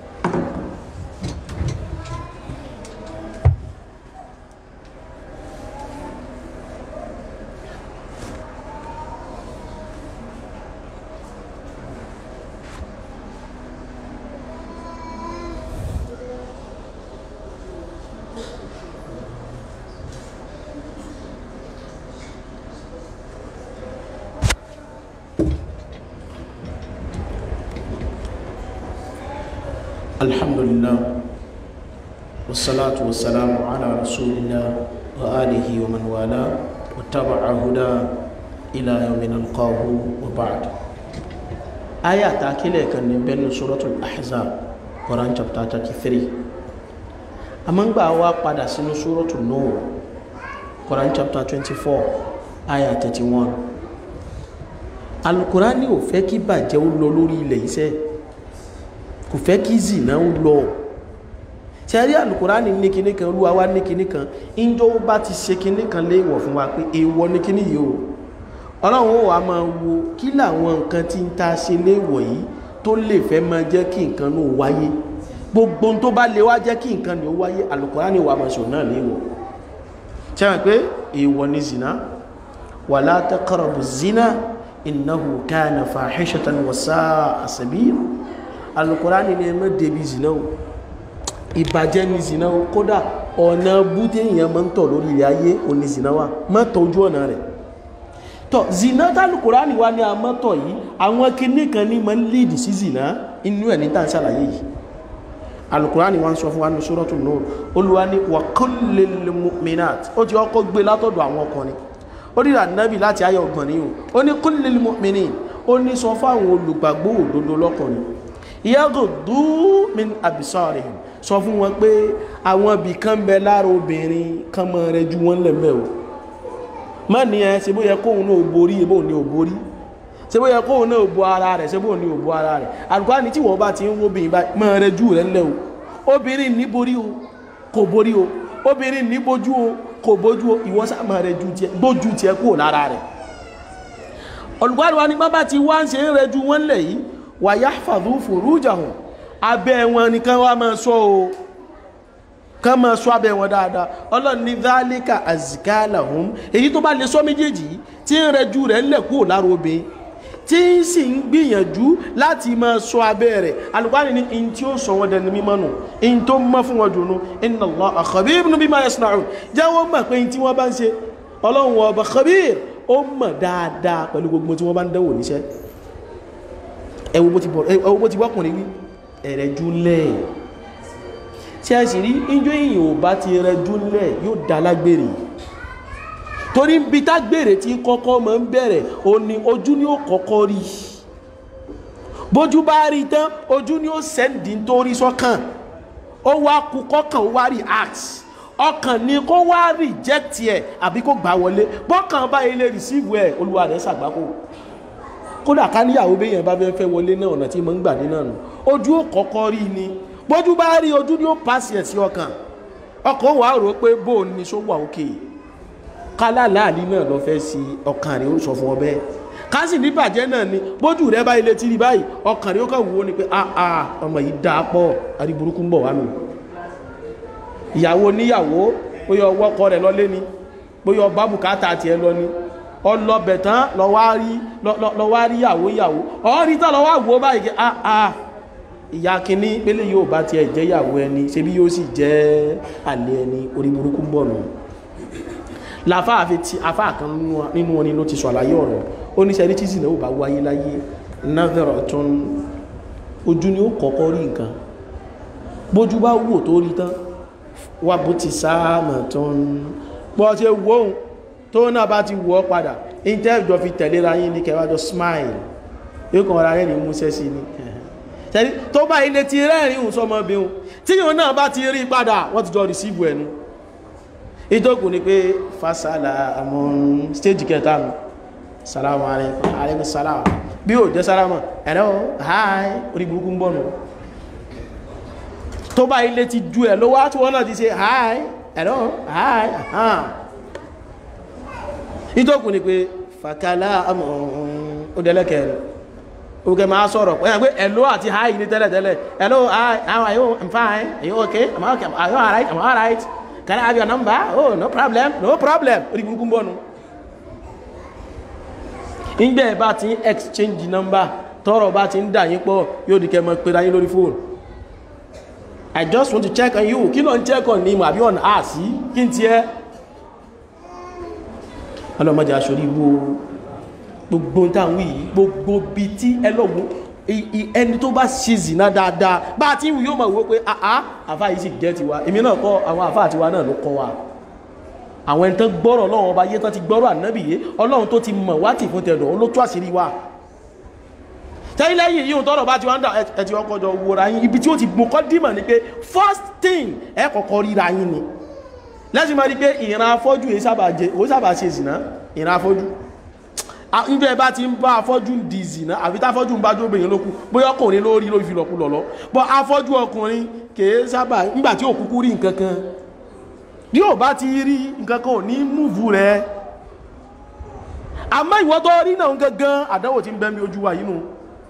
الحمد لله والصلاة والسلام على رسول الله وآله ومن والاه واتبع هداه إلى يوم نلقاه وبعد آية تاكيلة كان بين سورة الأحزاب Quran chapter thirty-three among bawa pada sinu سورة النور Quran chapter twenty-four آية thirty-one Al-Qur'ani ò fẹ́ kí bàjẹ́ ó lọ lórí ilẹ̀ iṣẹ́ kò fẹ́ kí zina ó lọ ṣẹ́rí Al-Qur'ani ní kíní kan olúwa wá ní kíní kan ìjọ ó bá ti ṣe kíní kan léèwọ̀ fún wa pé èèwọ̀ ní kíní yìí o ọlọ́run ó wà máa wo kí làwọn nǹkan tí ń ta ṣe léèwọ̀ yìí tó lè fẹ́ máa jẹ́ kí nǹkan náà wáyé gbogbo tó bá lè wá jẹ́ kí nǹkan ní ó wáyé Al-Qur'ani wà máa ṣò náà léèwọ̀ ṣẹ́wọ̀n pé èèwọ̀ ní zina wala taqrabu zina innahu kana fahishatan wa sa'a sabila Al-Qur'ani ní ẹmọ́ débi zina o ìbàjẹ́ ní zina o kódà ọ̀nà búté èèyàn mọ́ ń tọ̀ lórí ilẹ̀ ayé o ní zina wa mọ́ tọ̀ ojú ọ̀nà rẹ̀ tọ̀ zina Al-Qur'ani wá ní amọ́tọ̀ yìí àwọn kinní kan ní mọ́ ń lídì sí zina inú ẹ̀ ní tàn ṣàlàyé yìí Al-Qur'ani wá ń sọ fún wa ní Suratul Nur Olúwa ní wa kullil mu'minat ó ti ọkọ̀ gbé látọ̀dọ̀ àwọn ọkùnrin ó rí Ànábì láti ayé ọgbọ̀n ní o ó ní kullil mu'minin ó ní sọ fáwọn olùgbàgbọ́ òdodo lọ́kùnrin yaghuddu min absarihim sọ fún wọn pé àwọn ibì kan bẹ lára obìnrin kan mọ́ rẹ ju wọn lẹ́mẹ́ o má ní ẹ ṣe bó yẹ kóhun náà borí ebó ní ò borí ṣe bó yẹ kóhun náà bo ara rẹ̀ ṣe bó ní ò bo ara rẹ̀ Al-Qur'ani tí wọ́n bá ti ń wó obìnrin bá mọ́ rẹ ju rẹ̀ lẹ́ o obìnrin ní borí o kò borí o obìnrin ní bojú o kò bojú o ìwọ sá mọ́ rẹ ju tiẹ̀ gbójú tiẹ̀ kúrò lára rẹ̀ Al-Qur'ani ní bá ti wá ń ṣe ń rẹ ju wọn lẹ̀ yìí wa yahfadhu furujahum abẹ́ wọn ni kán wá máa sọ o kán máa sọ abẹ́ wọn dáadáa Ọlọ́run ní dhalika azka lahum èyí tó bá lè sọ méjèèjì tí ń rẹjú rẹ̀ lẹ̀ kúrò lára obìnrin tí ń sì ń gbìyànjú láti máa sọ abẹ́ rẹ̀ Al-Qur'ani ní in tí ó sọ wọ́n dẹni mímọ́ nù in tó mọ́ fún wọn dùnú inna Allaha khabirun bima yasna'un jẹ́ wọ́n mọ̀ pé in tí wọ́n bá ń ṣe Ọlọ́run ọba khabir ó mọ̀ dáadáa pẹ̀lú gbogbo tí wọ́n bá ń dánwò níṣẹ́ ẹwọ bó ti bọ́kùnrin wí ẹ̀rẹ̀júlẹ̀ tí a sì rí ìjọ èyàn ò bá ti rẹ̀júlẹ̀ yóò dá lágbèrè torí bí tágbèrè tí kọ́kọ́ máa ń bẹ̀rẹ̀ o ní ojú ni ó kọ́kọ́ rí bójú bá rí tán ojú ni ó sẹ́ndì nítorí sọ́kàn ó wá kú kọ́kàn ó wá rí act ọkàn ni kó wá reject ẹ̀ àbí kó gbà wọlé bọ́kàn bá ilé receive ẹ̀ olúwa rẹ̀ ṣàgbákò kódà ká níyàwó béèyàn bá fẹ́ fẹ́ wọlé náà ọ̀nà tí mo ń gbà dé náà nù ojú ó kọ́kọ́ rí ni bójú bá rí ojú ni ó pàṣẹ sí ọkàn ọkàn wà rò pé bó ní só wà òkè kálàláàlì náà lọ fẹ́ sí ọkàn rẹ̀ ó sọ fún ọ bẹ́ẹ̀ ká sì ní bàjẹ́ náà ni bójú rẹ̀ bá ilé tí rí báyìí ọkàn rẹ̀ ó kàn wò ó ni pé àà ọmọ yìí dáa pọ̀ àríburúkú ń bọ̀ wá nù ìyàwó níyàwó bóyá ọwọ́ kọ rẹ̀ lọ́lé ni bóyá ọba bùkátà tiẹ̀ lọ ni ọlọ́bẹ̀ tán lọ́wọ́ rí ìyàwó ìyàwó ọ̀rí tán lọ́wọ́ àwọ̀ báyìí kí àà ìyá kìíní pélé yóò bá ti ẹ̀jẹ́ ìyàwó ẹni ṣe bí yóò sì jẹ́ àlè ẹni orí burúkú ń bọ̀ nù láfáà fi ti afáà kan nínú wọn ni ló ti sọ àlàyé ọ̀rọ̀ ó ní sẹ́rí títì náà ó bá wáyé láyé náà tún ojú ni ó kọ́kọ́ rí nǹkan bójú bá wò tó rí tán wà bó ti sáàmà tún pọ̀ ṣe wóhun tó náà bá ti wọ́ padà ìjọ fi tẹ̀léra yín ní kẹwàájọ smile yóò kàn ra rẹ̀ ní múṣẹ́ sí ní ṣẹ́rí tó bá ilé ti rẹ́rìn ún sọmọ bí ún tí yóò náà bá ti rí padà wọ́n ti jọ receive ẹnu ìjókòó ni pé fásálà àmọ́ stage kẹta nù salamu alaikum alaikum salam bí ó jẹ́ salamu hello hi orí burúkú ń bọ̀ nù tó bá ilé ti ju ẹ̀ ló wá tí wọ́n náà ti ṣe hi hello hi ahán ìjókòó ni pé fàkàlà àmọ́ ó dẹ́lẹ́kẹ̀ẹ́ ó kẹ máa sọ̀rọ̀ pé pé hello àti hi ní tẹ́lẹ̀tẹ́lẹ̀ hello hi how are you I'm fine are you okay I'm okay are you alright I'm alright can I have your number oh no problem no problem orí burúkú ń bọ̀ nù ìgbẹ́ bá ti ń exchange number tọ́rọ̀ bá ti ń dà yín pọ̀ yóò di kẹmọ pé ráyín lórí fóònù I just want to check on you kí ló ń check on ní ìmọ̀ àbí ọ̀nà àásí kí n ti ẹ́ ọlọ́mọdé aṣorí gbogbo táwọn yìí gbogbo bí tí ẹlọ́gbọ́n ẹni tó bá ṣe zìnà dáadáa bá tí yóò mọ̀ wó pé àá àfá yìí sì jẹ́ tiwa èmi náà kọ́ àwọn àfá àtiwa náà ló kọ́ wa àwọn ẹni tán gbọ́rọ̀ Ọlọ́run ọba yé tán ti gbọ́rọ̀ ànábì yé Ọlọ́run tó ti mọ̀ wá tì fún tẹ̀dọ̀ ló tó àṣírí wa tẹ́lẹ̀yìn yíò tọ́rọ̀ bá ti wá ń dà ẹ̀tì ọkọ̀jọ wòrà yín ibi tí ó ti mọ̀kọ́ dìmọ̀ ní pé first thing ẹ kọ́kọ́ ríra yín ni lẹ́sìn máa rí pé ìran afọ́jú èyí sábà ṣe ìsìná ìran afọ́jú níjọ́ ẹ bá ti ń bá afọ́jú ń di zìnà àfi tá afọ́jú ń bá jóbìnrin lókù bóyá ọkùnrin lórí lórí fi lọ́kù lọ́lọ́ bọ́ afọ́jú ọkùnrin kèé sábà nígbà tí òkúkú rí nǹkan kan bí ò bá ti rí nǹkan kan ò ní múùfù rẹ̀ àmọ́ ìwọ tó rí náà gangan àdánwò tí ń bẹ mi ojú wa yìí nù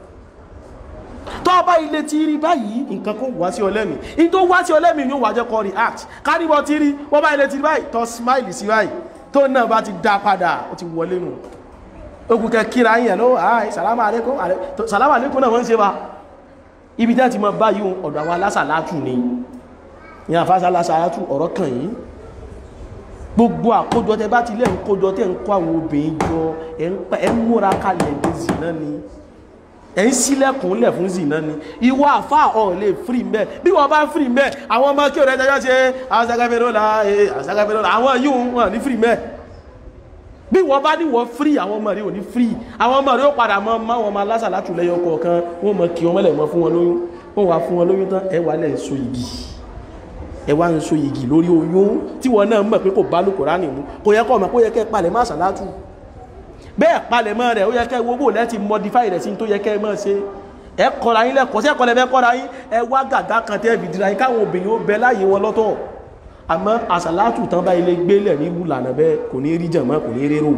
tó bá ilé tí rí báyìí nǹkan kan wá sí ọlẹ́mì in tó wá sí ọlẹ́mì ní ó wà jẹ́ kọ́ react káríwọ́ tí rí wọ́n bá ilé tí rí báyìí tó smile sí báyìí tó náà bá ti dá padà ó ti wọlé nù ogun kẹ kíra yìí ẹ̀lọ́ àì sàlámà alékún sàlámà alékún náà wọ́n ń ṣe wa ibi tẹ́ ti mọ báyìí ọ̀dọ̀ àwọn alásàlátù ni ní àfáṣà alásàlátù ọ̀rọ̀ kàn yìí gbogbo àkójọ tẹ bá ti lẹ́ ń kójọ tẹ́ ń kó àwọn obìnrin jọ ẹ̀ ń múra kalẹ̀ dé zìnà ni ẹ̀ ń sílẹ̀kùn lẹ̀ fún zìnà ni ìwọ àfá ọ̀ lè fìrì mẹ́ bí wọ́n bá fìrì mẹ́ àwọn ọmọ kí o rẹ̀ jẹ́ ṣe àṣàgáfẹ́rọ́lá àwọn yíò wọ́n ní fìrì mẹ́ bí wọ́n bá ní wọ́n fìrì àwọn ọmọ rẹ̀ ò ní fìrì àwọn ọmọ rẹ̀ ó padà mọ́ máwọn ọmọ alásàlátù lẹ́yọ kọ̀ọ̀kan wọ́n mọ̀ kí wọ́n mẹ́lẹ̀ mọ́ fún wọn lóyún wọ́n wá fún wọn lóyún tán ẹ wá lẹ̀ ń so igi ẹ wá ń so igi lórí oyún tí wọ́n náà mọ̀ pé kò bá Kùránì mú kò yẹ kọ́ ọmọ kó yẹ kẹ́ palẹ̀ má sàlátù bẹ́ẹ̀ palẹ̀ mọ́ rẹ̀ ó yẹ kẹ́ owó lẹ́ti modify rẹ̀ sí tó yẹ kẹ́ mọ́ ṣe ẹ kọ́ra yín lẹ́kọ̀ọ́ sí ẹ̀kọ́lẹ̀ bẹ́ kọ́ra yín ẹ wá gàgá kan tẹ́ fìdíra yín káwọn obìnrin ó bẹ láyé wọn lọ́tọ̀ àmọ́ àsàlátù tán bá ilé gbélẹ̀ ní ìlànà bẹ́ẹ̀ kò ní rí jàmọ́ kò ní rérò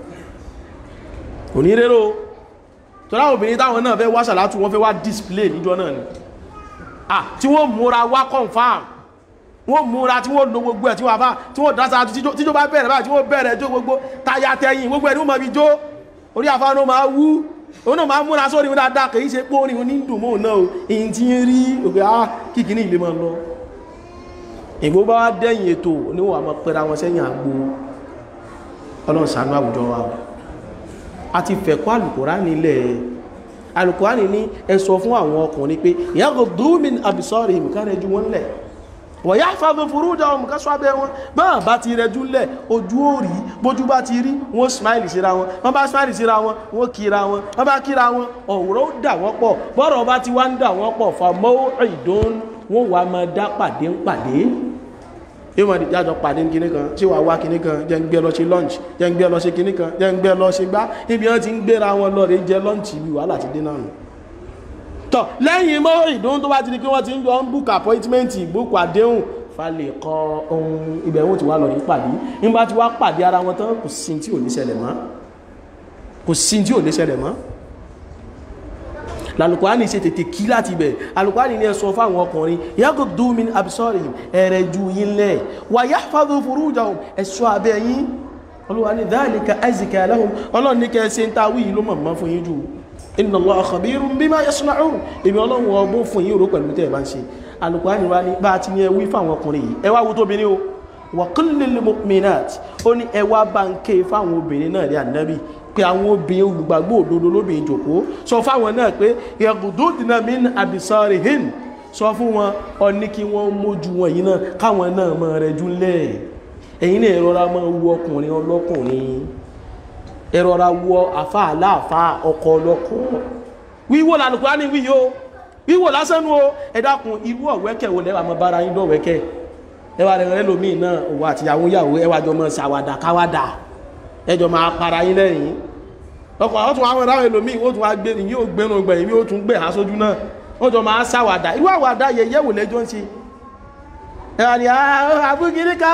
kò ní rérò tó láwọn obìnrin táwọn náà fẹ́ wá sàlátù wọ́n fẹ́ wá display níjọ́ náà ni ah tí wọ́n múra wá confirm wọ́n múra tí wọ́n lo gbogbo ẹ̀ tí wọ́n bá tí wọ́n dáṣà tíjó bá bẹ̀rẹ̀ báyìí tí wọ́n bẹ̀rẹ̀ jó gbogbo táyà tẹ́yìn gbogbo ẹ̀dùn mọ̀ bí jó orí àfáànà máa wú òun náà máa múra sórí wọn dáadáa kìí ṣe pé orin ní ìdùnmọ́ náà èyí tí ń rí òkè á kìkì ní ilé máa lọ ìgbó bá wá dẹ́yìn ètò oníwọ̀n àmọ́ pẹ́ra wọn sẹ́yìn àgbo Ọlọ́run ṣàánú àwùjọ wa a ti fẹ̀kọ́ Al-Kùránì nílẹ̀ Al-Kùránì ní ẹ sọ fún àwọn ọkùnrin pé yaghuddu min absarihim ká rẹ̀ ju wọn lẹ̀ wọ̀n yá fàbí furújà ọmọ kásọ́ abẹ́ wọn báà bá ti rẹjú lẹ̀ ojú orí bójú bá ti rí wọ́n smile síra wọn wọ́n bá smile síra wọn wọ́n kíra wọn wọ́n bá kíra wọn ọ̀rọ̀ ó dà wọ́n pọ̀ bọ́rọ̀ bá ti wá ń dà wọ́n pọ̀ fàmọ́ ìdún wọ́n wà máa dá pàdé ń pàdé yóò máa jájọ pàdé ní kinní kan tí wàá wá kinní kan jẹ́ ń gbé lọ sí lunch jẹ́ ń gbé lọ sí kinní kan jẹ́ ń gbé lọ sí gbá ibi wọn ti ń gbéra wọn lọ rè jẹ lunch ibi wàhálà ti dé náà nù tọ́ lẹ́yìn mọ́ ìdún tó bá ti di pé wọ́n ti ń jọ ń book appointment book àdéhùn falẹ̀ kọ ohun ibẹ̀ wọ́n ti wá lọ rí pàdé nígbà tí wá pàdé ara wọn tán kò sí tí ò ní ṣẹlẹ̀ mọ́ kò sí tí ò ní ṣẹlẹ̀ mọ́ l'Al-Kùránì ṣe tètè kí láti bẹ̀ Al-Kùránì ní ẹ sọ fáwọn ọkùnrin yaghuddu min absarihim ẹ̀rẹ̀ ju yín lẹ̀ wa yahfazu furujahum ẹ̀ṣọ́ abẹ́ yín Olúwa ní dhalika azka lahum Ọlọ́run ní kẹ́ ṣe ń ta wí ló mọ̀ mọ́ fún yín jù inna Allaha khabirun bima yasna'un èmi Ọlọ́run ọgbọ́n fún yín rò pẹ̀lú tẹ́ ẹ bá ń ṣe Al-Kùránì wá ní bá ti ní ẹwí fáwọn ọkùnrin yìí ẹwà wú tóbi ní o wa qul lil mu'minat ó ní ẹwà bá ń ké fáwọn obìnrin náà rí Ànábì pé àwọn obìnrin olùgbàgbọ́ òdodo lóbìnrin jòkó sọ fáwọn náà pé yaghudduna min absarihin sọ fún wọn ó ní kí wọ́n mójú wọn yìí náà káwọn náà mọ̀ rẹ̀ júlẹ̀ ẹ̀yin náà ìrora mọ́ wọ ọkùnrin ọlọ́kùnrin ìrora wọ àfá àláàfá ọkọ ọlọ́kọ wíwò l'Al-Kùránì wí yóò wíwò lásánú o ẹ̀dàkùn irú ọ̀wẹ́kẹ̀ wo lẹ́wà mọ́ bára yín lọ́wẹ́kẹ̀ ẹwà rẹ̀ rẹ̀ lómi náà òwò àti ìyàwó yàwó ẹwà jọ mọ́ ṣàwàdà káwàdà ẹjọ máa para yín lẹ́yìn ọkọ̀ ọ̀tún àwọn ẹ̀ráwọ̀ ẹlòmí ó tún wá gbé ní yóò gbẹ́nu gbẹ̀yìn yóò tún gbẹ̀ aṣojú náà ó jọ máa ṣàwàdà irú àwàdà yẹyẹ wò lẹ́jọ́ ń ṣe ẹwà ni àbúkiri ká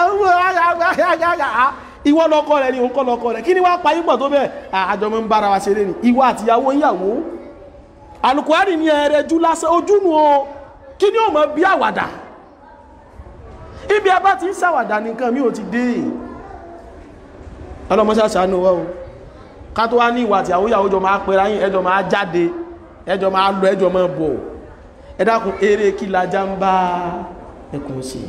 ìwọ lọ́kọ rẹ̀ ni òun kọ́ lọ́kọ rẹ̀ kí ni wá pa yín pọ̀ tó bẹ́ẹ̀ àjọ mọ́ ń bára wa ṣeré ni ìwọ àtìyàwó yàwó Al-Kùránì ní ẹ̀rẹ̀ jú lásán ojú nù o kí ni ó mọ̀ bí àwàdà ibi a bá ti ń ṣàwàdà nìkan mi ò ti dé ọlọ́mọṣà ṣàánú wọ́ o ká tó wá ní ìwà àtìyàwó yàwó jọ máa pẹ́ra yín ẹjọ máa jáde ẹjọ máa lọ ẹjọ máa bọ̀ ẹ dákun eré kí lajá ń bá ẹkùn sí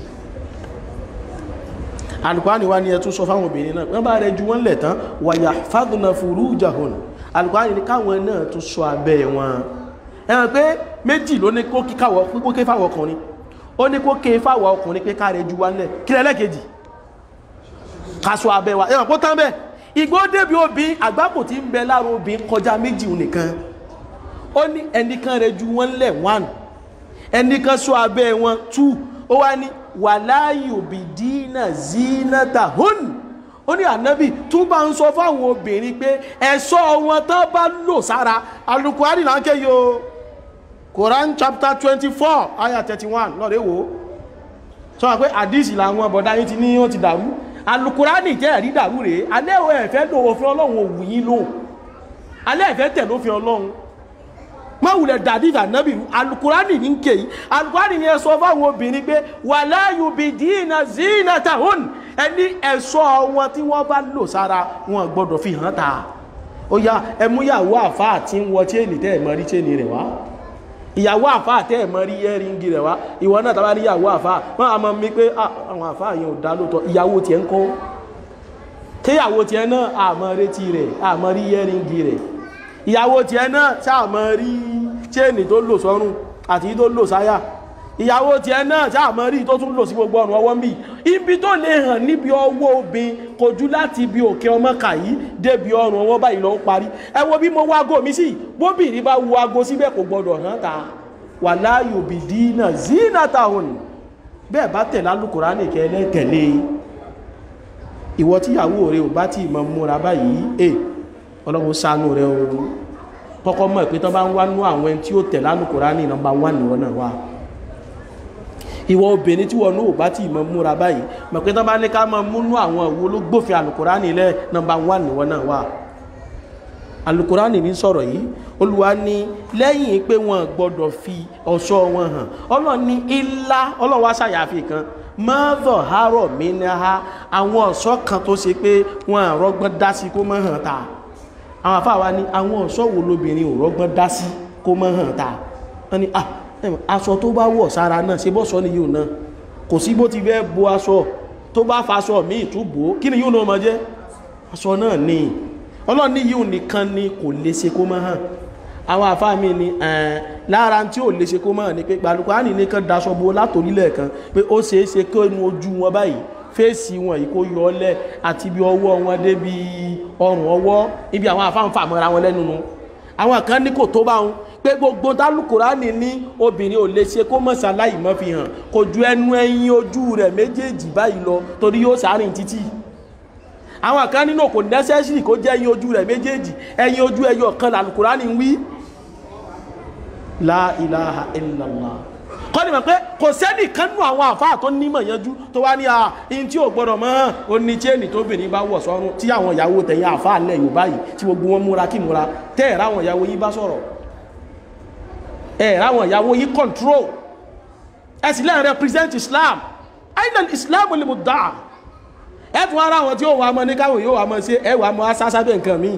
Al-Kùránì wá ní ẹ tún sọ fáwọn obìnrin náà wọ́n bá rẹ ju wọ́n lẹ̀ tán wa yahfadhna furujahun Al-Kùránì ní káwọn náà tún sọ abẹ́ wọn ẹ̀rọ pé méjì ló ní kó ké fáwọn ọkùnrin ó ní kó ké fáwọn ọkùnrin pé ká rẹ ju wọ́n lẹ̀ kí lẹ́lẹ́kejì ká sọ abẹ́ wa ẹ̀rọ kó tán bẹ́ẹ̀ ìgbó débi obìn àgbákò tí ń bẹ lára obìn kọjá méjì nìkan ó ní ẹnìkan rẹ ju wọ́n lẹ̀ one ẹnìkan sọ abẹ́ wọn two ó wá ní wala yubdina zinatahun ó ní ànábì tún bá ń sọ fáwọn obìnrin pé ẹ̀ṣọ́ wọn tán bá lò sára Al-Qur'ani là ń ké yo Quran chapter twenty four ayah thirty one lọ́rẹ́ wo sọ wọ́n pé àdísì làwọn bọ̀dá yín ti ní ó ti dàrú Al-Qur'ani jẹ́ ẹ̀rí dàrú rèé alẹ́ ò ẹ̀fẹ́ lò òfin ọlọ́run òwú yín lò alẹ́ ẹ̀fẹ́ tẹ̀ lófin ọlọ́run má wulẹ̀ dàdí ànábì Al-Qur'ani ní ké yìí Al-Qur'ani ni ẹ sọ fáwọn obìnrin pé wala yubidina zinatahun ẹni ẹ̀ṣọ́ wọn tí wọ́n bá lò sára wọn gbọ́dọ̀ fi hàn ta ó yá ẹmúyàwó àfáà tí ń wọ chéènì tẹ́ ẹ̀mọ́ rí chéènì rẹ̀ wá ìyàwó àfáà tẹ́ ẹ̀mọ́ rí ẹ́ríngì rẹ̀ wá ìwọ náà tàbí ìyàwó àfáà wọ́n a mọ́ mi pé àwọn àfáà yẹn ò dá lóòtọ́ ìyàwó tiẹ̀ ń kọ́ tíyàwó tiẹ̀ náà àmọ́ retí rẹ̀ àmọ́ rí ẹ́ríngì rẹ̀ ìyàwó tiẹ̀ náà ṣàmọ́ rí chéènì tó lò sọ́rùn àti tó lò sáyà ìyàwó tiẹ̀ náà ṣàmọ́ rí tó tún lò sí gbogbo ọ̀rùn ọwọ́ ń bì ibi tó lè hàn níbi ọwọ́ obìn kojú láti ibi òkè ọmọ kàyí débi ọrùn ọwọ́ báyìí lọ ń parí ẹ wo bí mo wá aago mi sí bóbìnrin bá wo aago síbẹ̀ kò gbọdọ̀ hàn ta wala yubidina zinatahun bẹ́ẹ̀ bá tẹ̀lé Al-Qur'ani kẹ́lẹ́ tẹ̀lé ìwọ tíyàwó rẹ ò bá tí ì mọ múra báyìí ẹ ọlọ́run ṣàánú rẹ o kọ́kọ́ mọ̀ pé tó bá ń wá nú àwọn ẹni tí ó tẹ̀lé Al-Qur'ani nọ́mbà one níwọ̀n náà wà ìwọ obìnrin tí wọn náà bá tí ìmọ̀ múra báyìí mọ̀ pé tán bá ní ká mọ̀ múnú àwọn ìwọ ló gbófin Al-Qur'ani ilẹ̀ nọmba wán níwọ̀n náà wà Al-Qur'ani ní sọ̀rọ̀ yìí Olúwa ní lẹ́yìn pé wọn gbọ́dọ̀ fi ọ̀ṣọ́ wọn hàn Ọlọ́run ní ilá Ọlọ́run wá ṣàyàfi kan mọ́tò harọ̀ mi ní ha àwọn ọ̀ṣọ́ kan tó ṣe pé wọn rọ́gbọ́n dá sí kó mọ́ hàn ta àwọn àfáà wa ní àwọn ọ̀ṣọ́ wo lóbìnrin ò rọ́gbọ́n dá sí kó mọ́ hàn ta wọ́n ní ah aṣọ tó bá wọ̀ sára náà ṣe bọ́ sọ ní yíò náà kò sí bó ti fẹ́ bo aṣọ tó bá faṣọ míì túbò kí ni yíò náà mọ́ jẹ́ aṣọ náà ní Ọlọ́run ní yíò nìkan ni kò lè ṣe kó mọ́ hàn àwọn àfáà mi ni lára tí ò lè ṣe kó mọ́ hàn ní pé Al-Qur'ani nìkan daṣọ bo látorílẹ̀ kan pé ó ṣe é ṣe kí inú ojú wọn báyìí fèsì wọn yìí kó yọ ọlẹ̀ àti ibi ọwọ́ wọn débi ọrùn ọwọ́ ibi àwọn àfáà ń fà mọ́ra wọn lẹ́nu nu àwọn kan ní kò tó bá wọn pé gbogbo Al-Qur'ani ní obìnrin ò lè ṣe kó mọ̀ ṣaláì mọ́ fi hàn kò ju ẹnu ẹyin ojú rẹ̀ méjèèjì báyìí lọ torí yóò sáárín títì àwọn kan nínú kò nẹ́sẹ̀sì kó jẹ́ ẹyin ojú rẹ̀ méjèèjì ẹyin ojú ẹyọ kan Al-Qur'ani ń wí la ilaha illallah kọ́ ni mọ̀ pé kò sẹ́nì kan nínú àwọn àfáà tó nímọ̀ yanjú tó wá ní ààrín tí ò gbọ́dọ̀ mọ́ hàn ó ní chéènì tóbìnrin bá wọ̀ sọ́run tí àwọn ìyàwó tẹ̀yìn àfáà lẹ̀ yóò báyìí tí gbogbo wọn múra kí múra tẹ́ẹ̀rá àwọn ìyàwó yìí bá sọ̀rọ̀ ẹ̀ ráwọn ìyàwó yìí control ẹ sì lẹ́yìn represent Islam aina Islam lè mú dáa ẹ tún ara wọn tí ó wà mọ́ ní káwọn yóò wà mọ́ sí ẹwà mọ́ asásábẹ̀ nǹkan mi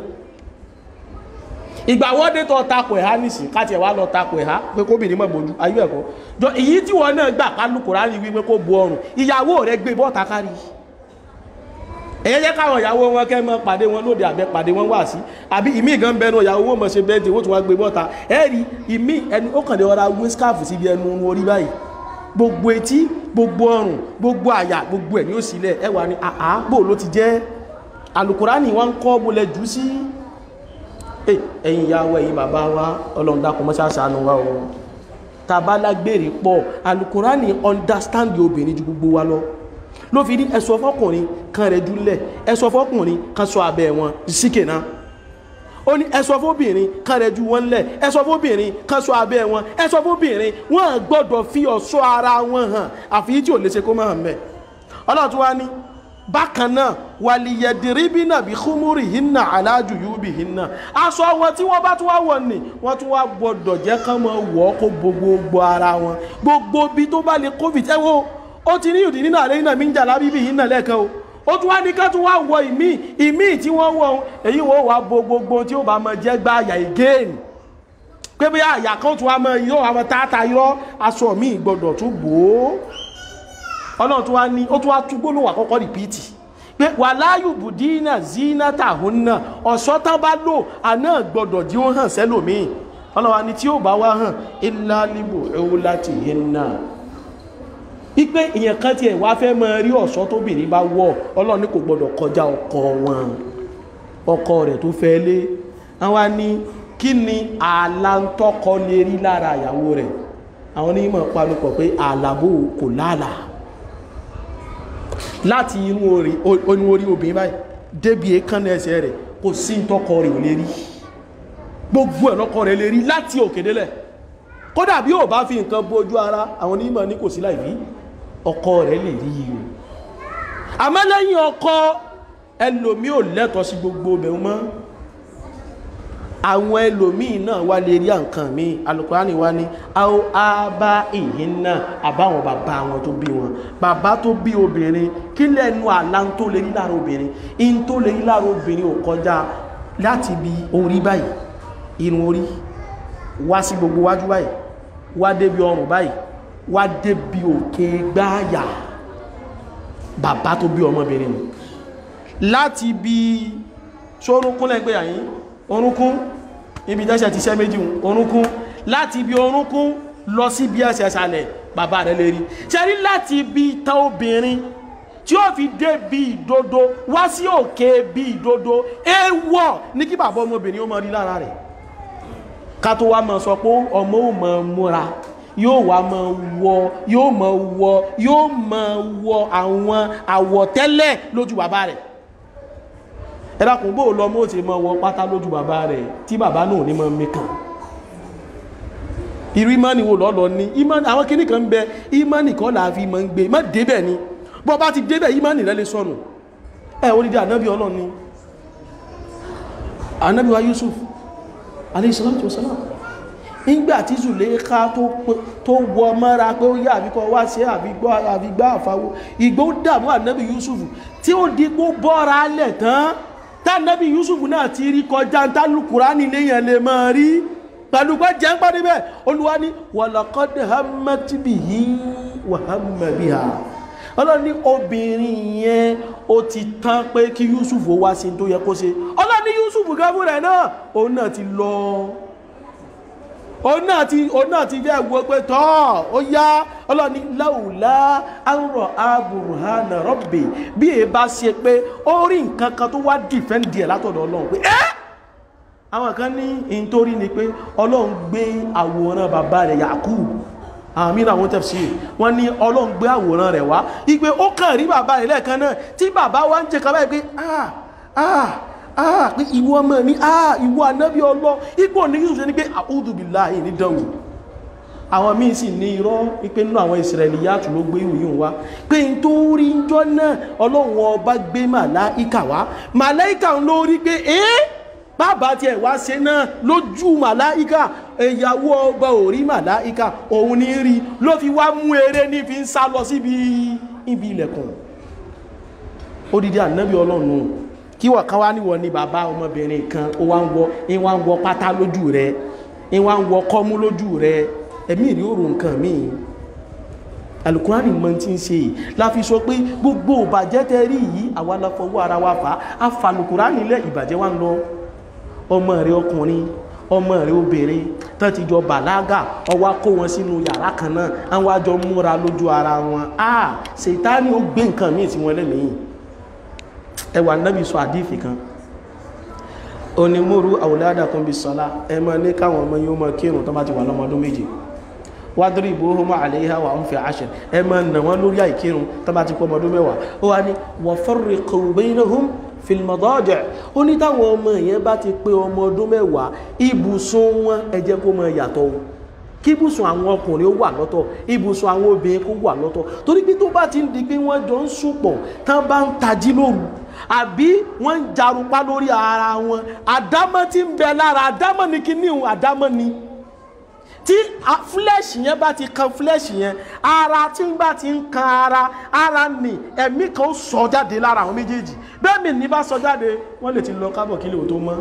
ìgbàwọ́dé tó takò ẹ̀há nìsí káti ẹ̀wà lọ takò ẹ̀há pé kóbìnrin mọ́ bójú ayú ẹ̀kọ́ jọ èyí tí wọ́n náà gbà Al-Qur'ani wípé kó bo ọrùn ìyàwó rẹ̀ gbé bọ́ta kárí èyí jẹ́ káwọn ìyàwó wọn kẹ́ mọ́ pàdé wọn lóde àbẹ́ pàdé wọn wà sí àbí ìmí gan bẹnu ìyàwó wọn mọ̀ ṣe bẹ́ẹ̀dì wọ́n tún wá gbé bọ́ta ẹ̀rí ìmí ẹni ó kàn lè ọ̀rá wé skáàfù síbi ẹnu orí báyìí gbogbo etí gbogbo ọrùn gbogbo àyà gbogbo ẹ̀ ní ó sílẹ̀ ẹwà ni àá bò ló ti jẹ́ Al-Qur'ani wọn kọ́ mo lẹ jù sí ẹ̀yin ìyàwó ẹ̀yin bàbá wa Ọlọ́run dákun mọ́ ṣàṣàánú wa o tabalágbèrè pọ̀ Al-Qur'ani understand obìnrin ju gbogbo wa lọ ló fi ní ẹsọ fọ́kùnrin kan rẹ̀ jùlẹ̀ ẹsọ fọ́kùnrin kan sọ abẹ́ wọn síkè náà ó ní ẹsọ fóbìnrin kan rẹ̀ jù wọn lẹ̀ ẹsọ fóbìnrin kan sọ abẹ́ wọn ẹsọ fóbìnrin wọn gbọ́dọ̀ fi ọ̀ṣọ́ ara wọn hàn àfi tí ò lè ṣe kó máa hàn mẹ́ Ọlọ́run tó wá ní bákan náà wàlìyẹ̀dìríbínà bí kúmúrì hinna aláàjù yóò bí hinna aṣọ wọn tí wọ́n bá tún wá wọ̀ ní wọ́n tún wá gbọ́dọ̀ jẹ́ kán mọ́ wọ́ kó gbogbo ara wọn gbogbo bí tó bá lè covid ẹwọ́ ó ti ní ìdí nínú àlẹ́ iná mi ń jà lábíbí hinna lẹ́ẹ̀kan o ó tún wá ní ká tún wá wọ ìmí ìmí tí wọ́n wọ̀ èyí wọ́n wá bo gbogbo tí ó bá mọ jẹ́ gbá àyà again pé bí àyà kan tún wá mọ yóò wá mọ táàtà yọ aṣọ mi gbọ́dọ̀ tún bò ó Ọlọ́run tún wá ní ó tún wá tún gbólóhùn àkọ́kọ́ rìpíìtì pé wà láyù bùdínà zínátà hún náà ọ̀ṣọ́ tán bá lò àná gbọ́dọ̀ jí ó hàn sẹ́lòmíì Ọlọ́run ní tí ó bá wá hàn ilá líbò ewu láti yẹn náà wípé ìyẹn kan tí ẹ̀ wá fẹ́ mọ rí ọ̀ṣọ́ tóbìnrin bá wọ̀ Ọlọ́run ní kò gbọ́dọ̀ kọjá ọkọ wọn ọkọ rẹ̀ tó fẹ́ lé àwọn ní kí ni ààlà ń tọ́kọ lè rí lára ìyàwó rẹ̀ àwọn onímọ̀ panupọ̀ pé ààlàbò kò láàlà láti inú orí orí obìnrin báyìí débi èékánná ẹsẹ̀ rẹ̀ kò sí tọkọ rẹ̀ ò lè rí gbogbo ẹ̀ lọ́kọ rẹ̀ lè rí láti òkè délẹ̀ kódà bí ò bá fi nǹkan bójú ara àwọn onímọ̀ ní kò sí láì rí ọkọ rẹ̀ lè rí yìí o àmọ́ lẹ́yìn ọkọ ẹlòmí ò lẹ́tọ̀ọ́ sí gbogbo obìnrin mọ́ àwọn ẹlòmí náà wá lè rí nǹkan mi Al-Qur'ani wá ní àwọn àbá ìhìn náà àbáwọn bàbá wọn tó bí wọn bàbá tó bí obìnrin kí lẹ́nu àlá ń tó lè rí lára obìnrin in tó lè rí lára obìnrin ò kọjá láti bí orí báyìí irun orí wá sí gbogbo wájú báyìí wá débi ọrùn báyìí wá débi òkè gbáyà bàbá tó bí ọmọbìnrin nù láti bí ṣórúnkún lẹ́gbẹ̀ẹ́ àyín orúnkún ibi tẹ́ṣẹ̀ ti ṣẹ́ méjì orúnkún láti bí orúnkún lọ sí bí ẹsẹ̀ ṣàlẹ̀ bàbá rẹ̀ lè rí ṣẹ́rí láti bí tán obìnrin tí ó fi dé bí ìdodo wá sí òkè bí ìdodo èèwọ̀ ní kí bàbá ọmọbìnrin ó mọ rí lára rẹ̀ ká tó wá mọ̀ sọ pé ọmọ ò mọ̀ múra yóò wá mọ̀ wọ yóò mọ̀ wọ yóò mọ̀ wọ àwọn àwọ̀tẹ́lẹ̀ lójú bàbá rẹ̀ ẹ̀dàkùn bóò lọ mọ́ ti mọ́ wọ pátá lójú bàbá rẹ̀ tí bàbá náà ní mọ́ mẹ́kàn irú ìmánì wo lọ́lọ́ ní ìmánì àwọn kìíní kan ń bẹ ìmánì kan láàfi mọ́ ń gbé má débẹ̀ ni bọ́ bá ti débẹ̀ ìmánì rẹ̀ lè sọnù ẹ̀ onídìí ànábì Ọlọ́run ni ànábì wa Yusuf alayhi salatu wassalam nígbà tí Zùlẹ́ká tó wọ mọ́ra pé ó yá àbíkọ́ wá sí àbígbá àfáwó ìgbó dàmú ànábì Yusuf tí ó dípò bọ́ra lẹ̀ tán tánàbí Yusuf náà ti rí kọjá tálùkùránì léyàn lè máa rí pẹ̀lú pé jẹ́ ń pàdé bẹ́ Olúwa ní walaqad hammat bihi wa hamma biha Ọlọ́run ní obìnrin yẹn ó ti tán pé kí Yusuf wá sí tó yẹ kó ṣe Ọlọ́run ní Yusuf gábù rẹ̀ náà òun náà ti lọ òun náà ti òun náà ti fẹ́ wo pé tọ́ ó yá Ọlọ́ni láwùlá àrùn àbùrùhánà rọ́bì bí è bá ṣe pé ó rí nǹkan kan tó wá dìfẹ́ǹdì ẹ̀ látọ̀dọ̀ Ọlọ́run pé ẹ́ àwọn kan ní ìntorí ni pé Ọlọ́run gbé àwòrán bàbá rẹ̀ Yakub àmì àwọn tẹ̀sí wọ́n ní Ọlọ́run gbé àwòrán rẹ̀ wá ìpé ó kàn rí bàbá rẹ̀ lẹ́ẹ̀kan náà tí bàbá wá ń jẹ kan báyìí pé ah ah ah pé ìwọ ọmọ mi ah ìwọ ànábì Ọlọ́run ipò ní Yusuf ṣe ní pé a'udhu billahi ní dánwò àwọn míì sì ní irọ́ pé nínú àwọn Israiliyatu ló gbé ìwòyìn wá pé n tó rí jọ náà Ọlọ́run ọba gbé màláíkà wá màláíkà ń ló rí pé ẹ́ bàbá tí ẹ̀ wá ṣe náà lójú màláíkà ìyàwó ọba ò rí màláíkà òun ní rí ló fi wá mú eré ní fi ń sá lọ síbi ibi ilẹ̀kùn odidi ànábì Ọlọ́run kí wọ́n ká wá níwọ̀ ní bàbá ọmọbìnrin kan ó wá ń wọ ìwà ń wọ pátá lójú rẹ̀ ìwà ń wọ kọ́mú lójú rẹ̀ ẹ̀mí ìrí òrùn nǹkan míì Al-Qur'ani mọ́ tí ń ṣe la fi sọ pé gbogbo ìbàjẹ́ tẹ́ rí yìí àwa la fọwọ́ ara wa fà á fa Al-Qur'ani lẹ̀ ìbàjẹ́ wa ń lọ ọmọ rẹ̀ ọkùnrin ọmọ rẹ̀ obìnrin tán ti jọ bàlágà ọwá kó wọn sínú yàrá kan náà àwọn àjọ múra lójú ara wọn ah Ṣètánì ó gbé nǹkan míì tí wọ́n lẹ́mìí ẹwà nábì sọ àdífì kan onímúrú awladakum bis-salah ẹ máa ní káwọn ọmọ yóò máa kírun tó bá ti wà lọ́mọdún méje wadribuhum alayha wa hum fi ashr ẹ máa nà wọ́n lórí àìkírun tó bá ti pọ̀ ọmọdún mẹ́wàá ó wá ní wa farriqu baynahum fil madaji' ó ní táwọn ọmọ yẹn bá ti pé ọmọ ọdún mẹ́wàá ibùsùn wọn ẹ jẹ́ kó máa yàtọ̀ kí ibùsùn àwọn ọkùnrin ó wà lọ́tọ̀ ibùsùn àwọn obìnrin kó wà lọ́tọ̀ torí pé tó bá ti ń di pé wọ́n jọ ń sùpọ̀ tán bá ń tají lóru àbí wọ́n ń jarunpá lórí ara wọn àdámọ́ tí ń bẹ lára àdámọ́ ni kí ní ìhun àdámọ́ ni tí flesh yẹn bá ti kan flesh yẹn ara tí ń bá ti ń kan ara ara ni ẹ̀mí kan sọ jáde lára àwọn méjèèjì bẹ́ẹ̀ mi ní bá sọ jáde wọ́n lè ti lọ kábọ̀ kí lè tó mọ́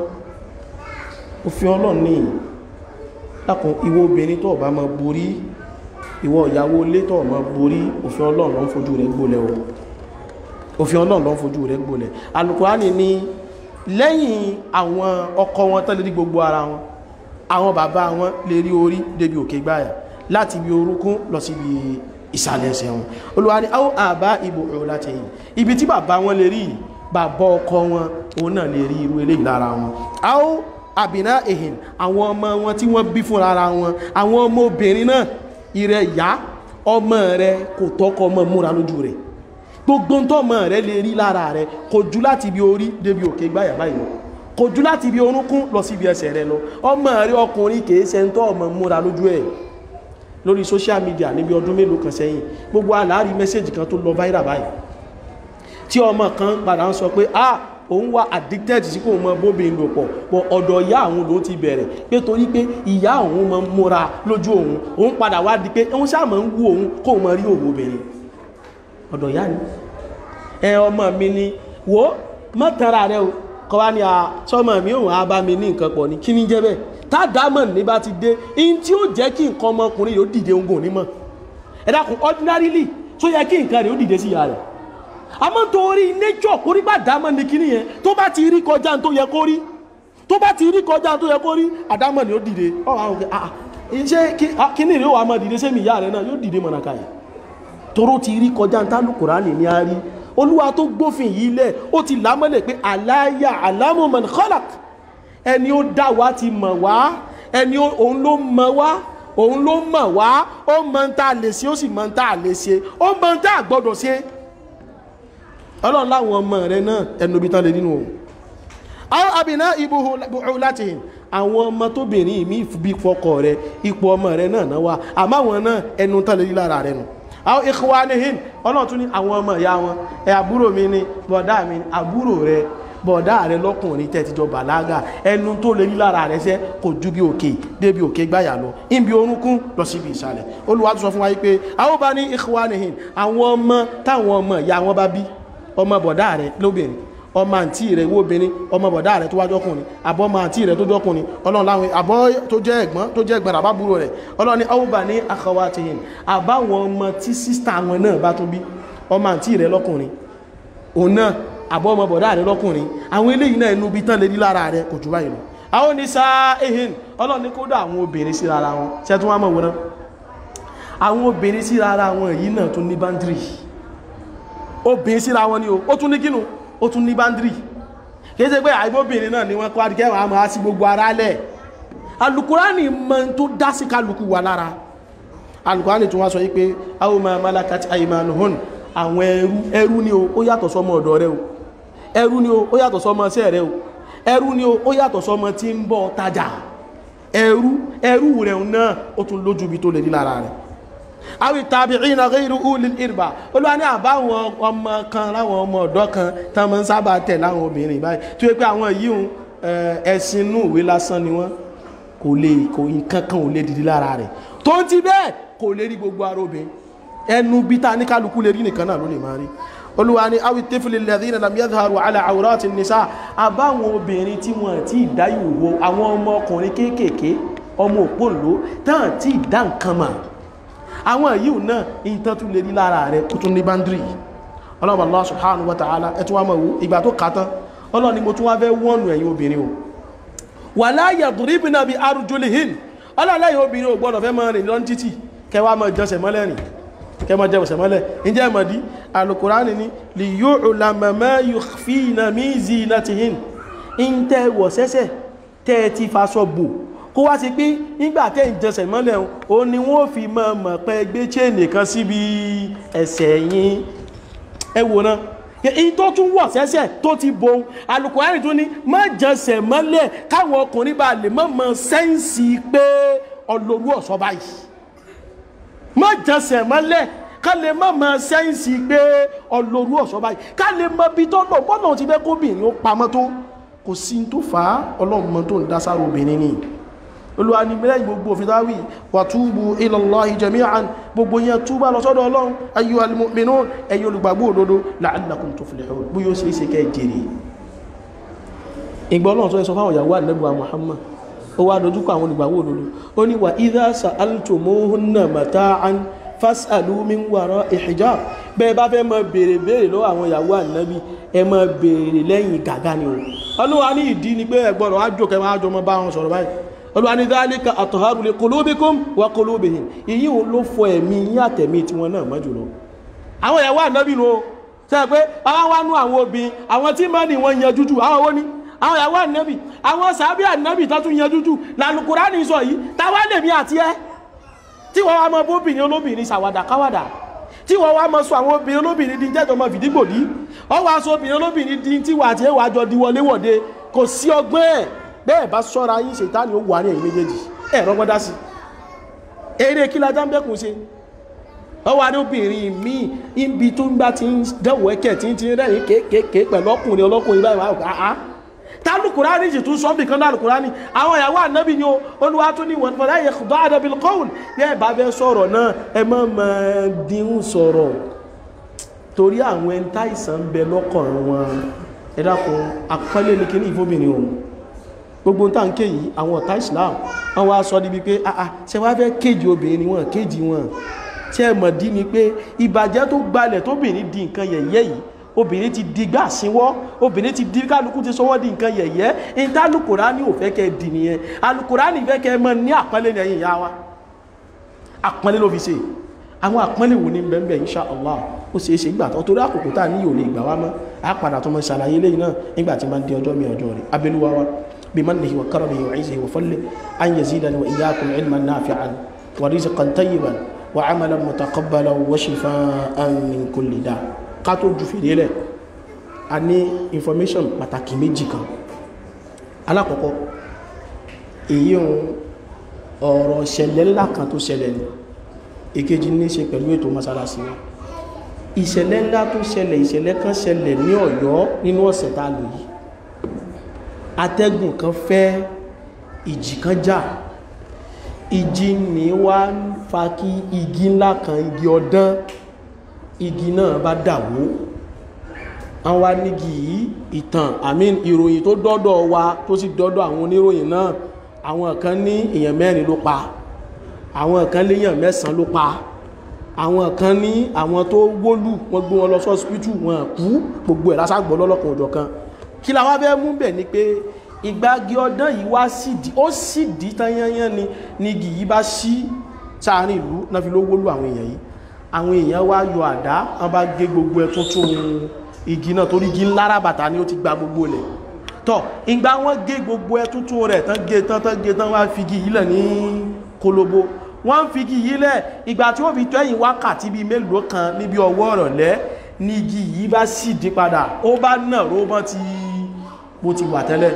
òfin Ọlọ́run ní lákùn ìwọ obìnrin tó bá máa borí ìwọ ìyàwó ilé tó máa borí òfin Ọlọ́run ló ń fojú rẹ̀ gbólẹ̀ o òfin Ọlọ́run ló ń fojú rẹ̀ gbólẹ̀ Al-Qur'ani ní lẹ́yìn àwọn ọkọ wọn tán lè rí gbogbo ara wọn àwọn bàbá wọn lè rí orí débi òkè gbáyà láti ibi orúnkún lọ sí ibi ìsàlẹ̀ ẹsẹ̀ wọn Olúwa ní áwọ́ àbá ìbò ọ̀rọ̀ láti ẹ̀yìn ibi tí bàbá wọn lè rí bàbá ọkọ wọn òun náà lè rí irú eléyìí lára wọn áwọ́ àbìná èhìn àwọn ọmọ wọn tí wọ́n bí fún ara wọn àwọn ọmọ obìnrin náà ìrẹ ìyá ọmọ rẹ kò tọ́kọ ọmọ múra lójú rẹ̀ gbogbo tó mọ̀ rẹ lè rí lára rẹ kò jù láti ibi orí débi òkè gbáyà báyìí lọ kò jù láti ibi orúnkún lọ sí ibi ẹsẹ̀ rẹ lọ ọmọ rẹ ọkùnrin kìí ṣe ń tọ́ ọmọ múra lójú ẹ̀ lórí social media níbi ọdún mélòó kan sẹ́yìn gbogbo aláàrí mẹ́sẹ̀jì kan tó lọ viral báyìí tí ọmọ kan padà ń sọ pé ah òun wà addicted sí kò mọ bóbin lò pọ̀ pọ̀ ọ̀dọ̀ ìyá àwọn ló ti bẹ̀rẹ̀ pé torí pé ìyá òun mọ múra lójú òun òun padà wá di pé òun sáà mọ̀ ń wú òun kó mọ rí òwò obìnrin ọ̀dọ̀ ìyá ni ẹ ọmọ mi ni wo mọ́ tara rẹ o kọ́ wá ní a sọ́mọ mi òun á bá mi ní nǹkan pọ̀ ní kí ní jẹ́ bẹ́ẹ̀ tá dámọ̀ ní bá ti dé in tí ó jẹ́ kí nǹkan ọmọkùnrin yóò dìde ogun onímọ̀ ẹ dákun ordinarily tó yẹ kí nǹkan rẹ̀ ó dìde sí ìyá rẹ̀ àmọ́ torí nature kórí bá dámọ̀ ní kíní yẹn tó bá ti rí kọjá tó yẹ kó rí tó bá ti rí kọjá tó yẹ kó rí àdámọ̀ ni ó dìde ọ̀rọ̀ àwọn òkè àà iṣẹ́ kíní rẹ̀ ó wà mọ́ dìde sẹ́mi ìyá rẹ̀ náà yóò dìde mọ̀nàkà yẹn toró ti rí kọjá tá Al-Kùránì ní a rí olúwa tó gbófin yìí lẹ̀ ó ti lámọ́lẹ̀ pé aláyà alamu man khalaq ẹni ó dá wa ti mọ̀ wá ẹni òun ló mọ̀ wá òun ló mọ̀ wá ó mọ̀ ń tà lè ṣe ó sì mọ̀ ń tà lè ṣe ó mọ̀ ń tà gbọ́dọ̀ ṣe ọlọ́run láwọn ọmọ rẹ̀ náà ẹnu bí tán lè nínú òun àwọn àbìná ibùhù láti hìn àwọn ọmọ tó bèèrè ìmí bí fọkọ rẹ̀ ipò ọmọ rẹ̀ náà náà wá àmáwọn náà ẹnu tán lè rí lára rẹ̀ nù àwọn ikhwanihin ọlọ́run tún ní àwọn ọmọ ìyá wọn ẹ àbúrò mi ni bọ̀dá mi ni àbúrò rẹ̀ bọ̀dá rẹ̀ lọ́kùnrin tẹ́tijọ́ bàlágà ẹnu tó lè rí lára rẹ̀ sẹ́ kò ju bí òkè débi òkè gbáyà lọ ibi orúnkún lọ síbi ìsàlẹ̀ Olúwa tún sọ fún wa pé àwọn bá ní ikhwanihin àwọn ọmọ táwọn ọmọ ìyá wọn bá bí ọmọ bọ̀dá rẹ̀ lóbìnrin ọmọ àǹtí rẹ̀ wóbìnrin ọmọ bọ̀dá rẹ̀ tó wájọ́kùnrin àbọ̀ ọmọ àǹtí rẹ̀ tó jọ́kùnrin ọlọ́run láwọn àbọ̀ tó jẹ́ ẹ̀gbọ́n tó jẹ́ ẹ̀gbọ́n àbábúrò rẹ̀ ọlọ́run ní ọwọ́ bà ní akhawatihim àbáwọn ọmọ tí sísítà wọn náà bá tún bí ọmọ àǹtí rẹ̀ lọ́kùnrin òun náà àbọ̀ ọmọ bọ̀dá rẹ̀ lọ́kùnrin àwọn eléyìí náà inú bí tán lè rí lára rẹ̀ kò jù báyìí lọ àwọn nisaihin ọlọ́run ní kódà àwọn obìnrin sí ara wọn ṣẹ́ tún wá mọ̀ wọ́n àwọn obìnrin sí ara wọn yìí náà tún ní báńdírì obìnrin síra wọn ni o ó tún ní kínú ó tún ní báńdírì kìí ṣe pé àìbóbìnrin náà ni wọ́n kọ́ adìkẹ́wọ̀n àmọ́ á sí gbogbo ara lẹ̀ Al-Kùránì mọ́ tó dá sí kálukú wà lára Al-Kùránì tún wá sọ wípé aw ma malakat aymanuhun àwọn ẹrú ẹrú ni o ó yàtọ̀ sọmọ ọ̀dọ̀ rẹ o ẹrú ni o ó yàtọ̀ sọmọ ṣẹ́ rẹ o ẹrú ni o ó yàtọ̀ sọmọ tí ń bọ̀ tajà ẹrú ẹrú rẹ̀ náà ó tún lójú bí tó lè rí lára rẹ̀ awi tabi'ina ghayru ulil irba Olúwa ní àbáwọn ọmọ kan láwọn ọmọ ọ̀dọ́ kan tán mọ́ ń sábà tẹ̀ láwọn obìnrin báyìí tó yẹ pé àwọn yìí ẹ̀sìn inú ìwé lásán ni wọ́n kò lè kò nǹkan kan ò lè dìdí lára rẹ̀ tó ń ti bẹ́ẹ̀ kò lè rí gbogbo ara obìnrin ẹnu bí ta ní kálukú lè rí nìkan náà ló lè máa rí Olúwa ní awi tifli alladhina lam yadhharu ala awrati nisa àbáwọn obìnrin tí wọ́n ti dá ìwò àwọn ọmọ ọkùnrin kéékèèké ọmọ òpónlò tán ti dá nǹkan mọ̀ àwọn yìí náà ìtàn tún lè rí lára rẹ̀ kò tún ní báńdírì Ọlọ́run Allah subhanahu wa ta'ala ẹ̀tún wá mọ̀ wó ìgbà tó kàtán Ọlọ́run ni mo tún wá fẹ́ wọ́nù ẹ̀yin obìnrin o wala yadribna bi arjulihin ọlọ́lẹ́yìn obìnrin ò gbọ́dọ̀ fẹ́ mọ́ rìn lọ́n títì kẹwàá mọ́ jẹ́sẹ̀ mọ́lẹ̀ rìn kẹmọ́ jẹ́sẹ̀ mọ́lẹ̀ ìjẹ́ mọ̀dí Al-Qur'ani ni li yu'lama ma yukhfina min zinatihin in tẹ́ wọ̀ sẹ́sẹ̀ tẹ́ ti fa sọ bò kó wá sí pé nígbà tẹ́ ìjẹsẹ̀ mọ́lẹ̀ o ni wọ́n fi mọ́ mọ̀ pé gbé chain kan síbi ẹsẹ̀ yín ẹ wò náà èyí tó tún wọ̀ sẹ́sẹ̀ tó ti bo Al-Kùránì tún ní má jẹsẹ̀ mọ́lẹ̀ káwọn ọkùnrin bá lè mọ́ mọ́ sẹ́ǹsì pé ọlọ́rú ọ̀sọ́ báyìí má jẹsẹ̀ mọ́lẹ̀ ká lè mọ́ mọ́ sẹ́ǹsì pé ọlọ́rú ọ̀sọ́ báyìí ká lè mọ́ bí tó lọ bọ́nà ti fẹ́ kóbìnrin ó pamọ́ tó kò sí tó fà á ọlọ́mọ tó ń dá sára obìnrin ni Olúwa ní mẹ́lẹ̀ gbogbo òfin dáwì wa tubu ila Allahi jami'an gbogbo yẹn túbá lọ sọ́dọ̀ Ọlọ́run ayyuhal mu'minun ẹ̀yin olùgbàgbọ́ òdodo la'allakum tuflihun bó yóò ṣe é ṣe kẹ́ jèrè ìgbọ́ Ọlọ́run sọ sọ fáwọn ìyàwó Ànábì Muhammad ó wá dojúkọ àwọn olùgbàgbọ́ òdodo ó ní wa idha sa'altumuhunna mata'an fas'alu min wara'i hijab bẹ́ẹ̀ bá fẹ́ mọ béèrè béèrè lọ́wọ́ àwọn ìyàwó Ànábì ẹ mọ béèrè lẹ́yìn gàgá ni o Olúwa ní ìdí ni pé ẹ gbọ́dọ̀ wá jókòó máa jọ mọ bá wọn sọ̀rọ̀ báyìí Olúwa ní dhalika atharu li qulubikum wa qulubihim èyí ò ló fọ ẹ̀mí yín àtẹ̀mí tí wọ́n náà mọ́ jùlọ àwọn ìyàwó Ànábì ló ṣe pé àwọn wá nú àwọn obìnrin àwọn tí mọ́ ni wọ́n yanjú jù àwọn wo ni àwọn ìyàwó Ànábì àwọn sàábí Ànábì tó tún yanjú jù l'Al-Kùránì sọ yìí táwa lèmi àti ẹ tí wọ́n wá mọ bóbìnrin olóbìnrin ṣàwàdà káwàdà tí wọ́n wá mọ́ sọ àwọn obìnrin olóbìnrin di jẹ́jọ mọ́ fìdígbòdí ọ wá sọ obìnrin olóbìnrin di tí wà tí ẹwà jọ di wọlé wọ̀de kò sí ọgbọ́n ẹ̀ bẹ́ẹ̀ bá sọ́ra yín Ṣẹ̀tánì ó wà ní ẹ̀yìn méjèèjì ẹ̀ rọ́gbọ́n dá sí eré kí lajá ń bẹ́kùn ṣe ọ wá ní obìnrin míì ibi tó ń gbá ti ń dẹ̀wọ̀ ẹ̀kẹ́ tí ń ti rẹ́rìn kéèkéé pẹ̀lú ọkùnrin ọlọ́kùnrin báyìí tálùkùránì sì tún sọ́bì kan lálùkùránì àwọn ìyàwó ànábì ni Olúwa tún ní wọ́n fọ́lá yakhda'na bil qawl yẹ́ bá bẹ́ sọ̀rọ̀ náà ẹ má má dín sọ̀rọ̀ torí àwọn ẹntá ìsàn bẹ lọ́kàn wọn ẹ dákun àpọ́nlé ní kíní ìfóbìnrin òun gbogbo tá ń ké yìí àwọn ọ̀tá Islam wọ́n wá sọ níbi pé àà ṣe wá fẹ́ kéjì obìnrin wọn kéjì wọn ṣe mọ̀ dí ni pé ìbàjẹ́ tó gbalẹ̀ tóbìnrin di nǹkan yẹ̀yẹ́ yìí obìnrin ti di gbà síwọ́ obìnrin ti di kálukú ti sọwọ́ di nǹkan yẹ̀yẹ́ in tá Al-Kùránì ò fẹ́ kẹ́ dì nìyẹn Al-Kùránì fẹ́ kẹ́ mọ́ ní àpọ́nlé ní ẹ̀yìn ìyá wa àpọ́nlé ló fi ṣe àwọn àpọ́nlé wò ní bẹ́ẹ̀ insha Allah ó ṣe é ṣe ìgbà tó torí àkókò tá ní yóò lè gbà wá mọ́ á padà tó mọ́ ṣàlàyé lẹ́yìn náà nígbà tí máa ń di ọjọ́ mi ọjọ́ rẹ̀ abẹ́lúwa wa bimannihi wa karamihi wa izzihi wa fadlihi an yazidani wa iyyakum ilman nafi'an wa rizqan tayyiban wa amalan mutaqabbalan wa shifaan min kulli da ká tó ju fìdí lẹ̀ a ní information pàtàkì méjì kan alákọ̀ọ́kọ́ èyí ọ̀rọ̀ ṣẹlẹ̀ ńlá kan tó ṣẹlẹ̀ ní èkejì ní ṣe pẹ̀lú ètò mọ́sálásí ìṣẹ̀lẹ̀ ńlá tó ṣẹlẹ̀ ìṣẹ̀lẹ̀ kan ṣẹlẹ̀ ní Ọ̀yọ́ nínú ọ̀sẹ̀ tá lò yìí atẹ́gùn kan fẹ́ ìjì kan jà ìjì ní wá ń fa kí igi ńlá kan igi ọdán igi náà bá dàwó àwọn wá nígi yìí ìtàn àmín ìròyìn tó dọ́dọ̀ wa tó sì dọ́dọ̀ àwọn oníròyìn náà àwọn kan ní èèyàn mẹ́rin ló pa àwọn kan léèyàn mẹ́sàn ló pa àwọn kan ní àwọn tó wólù wọ́n gbé wọn lọ sọ́sìpítù wọn kú gbogbo ẹ̀ lásàgbọ́ lọ́lọ́kan òjọ̀ kan kí la wá fẹ́ mú bẹ̀ ni pé ìgbàgi ọdán yìí wá sídìí ó sídìí tán yányán ni nígi yìí bá sí sáàrin ìlú náà fi ló wólù àwọn èèyàn yìí àwọn èèyàn wá yọ àdá wọ́n bá gé gbogbo ẹ̀ tuntun igi náà torí igi ńlára bàtà ni ó ti gba gbogbo lẹ̀ tọ́ ìgbà wọ́n gé gbogbo ẹ̀ tuntun rẹ̀ tán gé tán tán gé tán wá fi igi yìí lẹ̀ ní kólóbó wọ́n ń fi igi yìí lẹ̀ ìgbà tí ó fi tó ẹ̀yìn wákàtí bíi mélòó kan níbi ọwọ́ ọ̀rọ̀lẹ́ ní igi yìí bá sì dí padà ó bá náà ró bọ́ ti bó ti wà tẹ́lẹ̀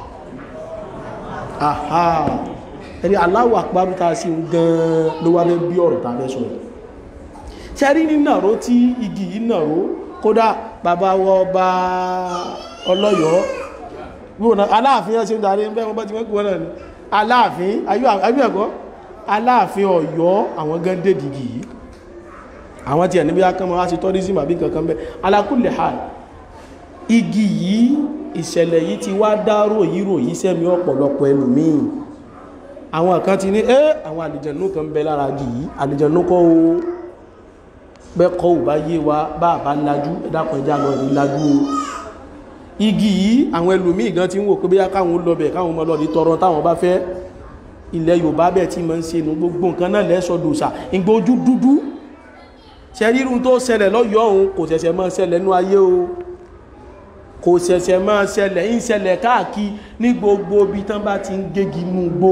àhá ẹni Allahu Akbar ta sí gan ló wá bẹ́ bí ọ̀rọ̀ tàbẹ́ sọ ṣẹ́rí ní nàró tí igi yìí nàró kódà bàbá wọ bá Ọlọ́yọ́ Aláàfin ṣe ń darí ń bẹ́ wọ́n bá ti mẹ́kù wọ́n náà ni Aláàfin ayú ẹ̀kọ́ Aláàfin Ọ̀yọ́ àwọn gan dédìgì yìí àwọn tí ẹ̀ níbi akọ́mọ́ wá sí tourism àbí kankan bẹ́ ala kulli hal igi yìí ìṣẹ̀lẹ̀ yìí ti wá dárò yírò yìí sẹ́mi ọ̀pọ̀lọpọ̀ ẹlòmíì àwọn kan ti ní ẹ́ àwọn àlìjẹ̀nú kan bẹ lára igi yìí àlìjẹ̀nú kọ́ o bẹ́kọ̀ ò bá yé wa bá bá lájú ẹ̀dàpọ̀ ẹjá lọ rí lájú o igi yìí àwọn ẹlòmíì gan ti ń wò pé bí káwọn lọ bẹ̀ káwọn mọ́ lọ rí tọrọ táwọn bá fẹ́ ilẹ̀ Yorùbá bẹ̀ tí mọ́ ń ṣe nù gbogbo nǹkan náà lẹ́sọ̀dọ̀sà ìgbà ojú dúdú ṣe rírun tó ṣẹlẹ̀ lọ́yọ́ òun kò ṣẹ̀ṣẹ̀ máa ṣẹlẹ̀ nú ayé o kò ṣẹ̀ṣẹ̀ máa ṣẹlẹ̀ ń ṣẹlẹ̀ káàkiri ní gbogbo ibi tán bá ti ń gégi mú gbó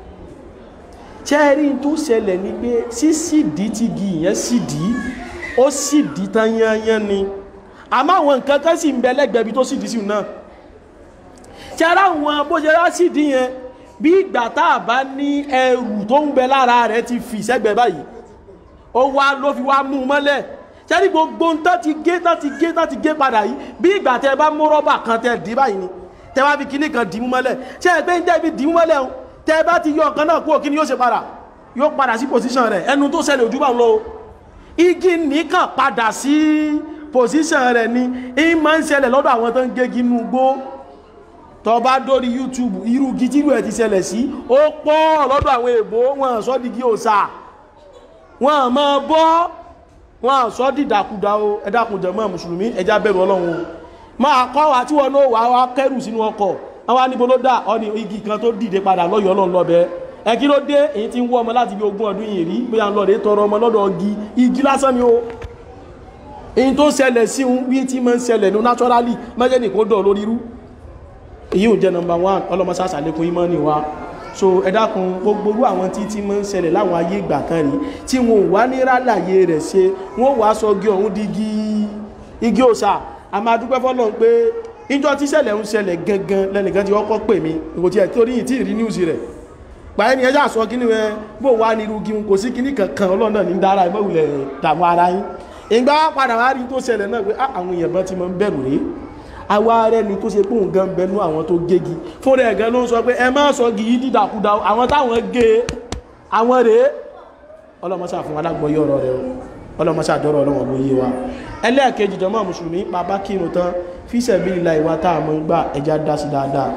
ṣẹ́rí tó ṣẹlẹ̀ ní pé sísìdí tí gi ìyẹn sídí ó sídí tán yányán ni àmọ́ àwọn nǹkan kan sì ń bẹ lẹ́gbẹ̀ẹ́ bí tó sídí sí náà ṣẹ́rá àwọn bó ṣe rá sídí yẹn bí ìgbà tá a bá ní ẹrù tó ń bẹ lára rẹ̀ ti fì sẹ́gbẹ̀ẹ́ báyìí ó wá ló fi wá mú mọ́lẹ̀ ṣẹ́rí gbogbo tán ti gé tán ti gé tán ti gé padà yìí bí ìgbà tẹ bá mú rọ́bà kan tẹ dì báyìí ni tẹ wá fi kíní kan dì mú mọ́lẹ̀ ṣe ẹgbẹ́ ń tẹ́ fi dì mú mọ́lẹ̀ o tẹ bá ti yọ ọ̀kan náà kúrò kí ni yóò ṣe padà yóò padà sí pòsíṣàn rẹ̀ ẹnu tó ṣẹlẹ̀ ojú bá ń lọ igi nìkan padà sí pòsíṣàn rẹ̀ ni ì máa ń ṣẹlẹ̀ lọ́dọ̀ àwọn tó ń gégi inú gbó tó bá dórí YouTube irú gítírù ẹ̀ ti ṣẹlẹ̀ sí ó pọ̀ lọ́dọ̀ àwọn èèbó wọn sọ digi òsà wọn máa bọ́ wọn sọ dìdàkudà o ẹ̀dàkùnjẹ̀ mọ́ mùsùlùmí ẹjá bẹ̀rù Ọlọ́run máa kọ́ wa tí wọn náà wà wá kẹrù sínú ọkọ̀ àwọn níbo ló dà ọ́ ní igi kan tó dìde padà lọ́yọ̀ Ọlọ́run lọ́bẹ̀ ẹ kí ló dé èyí tí ń wọ́ ọmọ láti bí ogún ọdún yìí rí bóyá ń lọ́dẹ̀ tọrọ ọmọ lọ́dọ̀ igi igi lásán ni o èyí tó ṣẹlẹ̀ sí un bí tí máa ń ṣẹlẹ̀ ní naturally mẹ́jẹ́ nìkan dọ̀ lórí irú èyí ò jẹ́ number one ọlọ́mọsáàsà lékún ìmánì wa
so ẹ dákun gbogbo irú àwọn tí tí máa ń ṣẹlẹ̀ láwọn ayé ìgbà kan rí tí wọn ò wá ní rálàyé rẹ̀ ṣe wọn ò wá sọ igi ọ̀hún di igi igi òòṣà a máa dúpẹ́ fọ́lọ́run pé ìjọ tí ṣẹlẹ̀ ń ṣẹlẹ̀ gangan lẹ́nìkan tí wọ́n kọ́ pè mí kò tí ẹ̀ torí ìtì rí níwùsì rẹ̀ pàẹ́ ni ẹjá sọ kíní rẹ̀ bó wá ní irú gíun kò sí kíní kankan ọlọ́nà ní dára ìmọ̀wulẹ̀ dàmú ara yín ìgbà padà wá rí tó ṣẹlẹ̀ náà pé àwọn èèyàn bá ti máa ń bẹ̀rù rí àwa rẹ̀ ni tó ṣe pé òun gan bẹnu àwọn tó gégi fún rẹ̀ gan ló ń sọ pé ẹ má sọ gìí dídàkudà àwọn táwọn gé àwọn rèé ọlọ́mọṣà fún alágbọ̀yé ọ̀rọ̀ rẹ̀ ọlọ́mọṣà dọ́rọ̀ ọlọ́wọ̀n ló yé wa ẹlẹ́ẹ̀kejì jọmọ́ mùsùlùmí bàbá kírun tán fi sabilillah ìwà tá a mọ̀ ń gbà ẹja dá sí dáadáa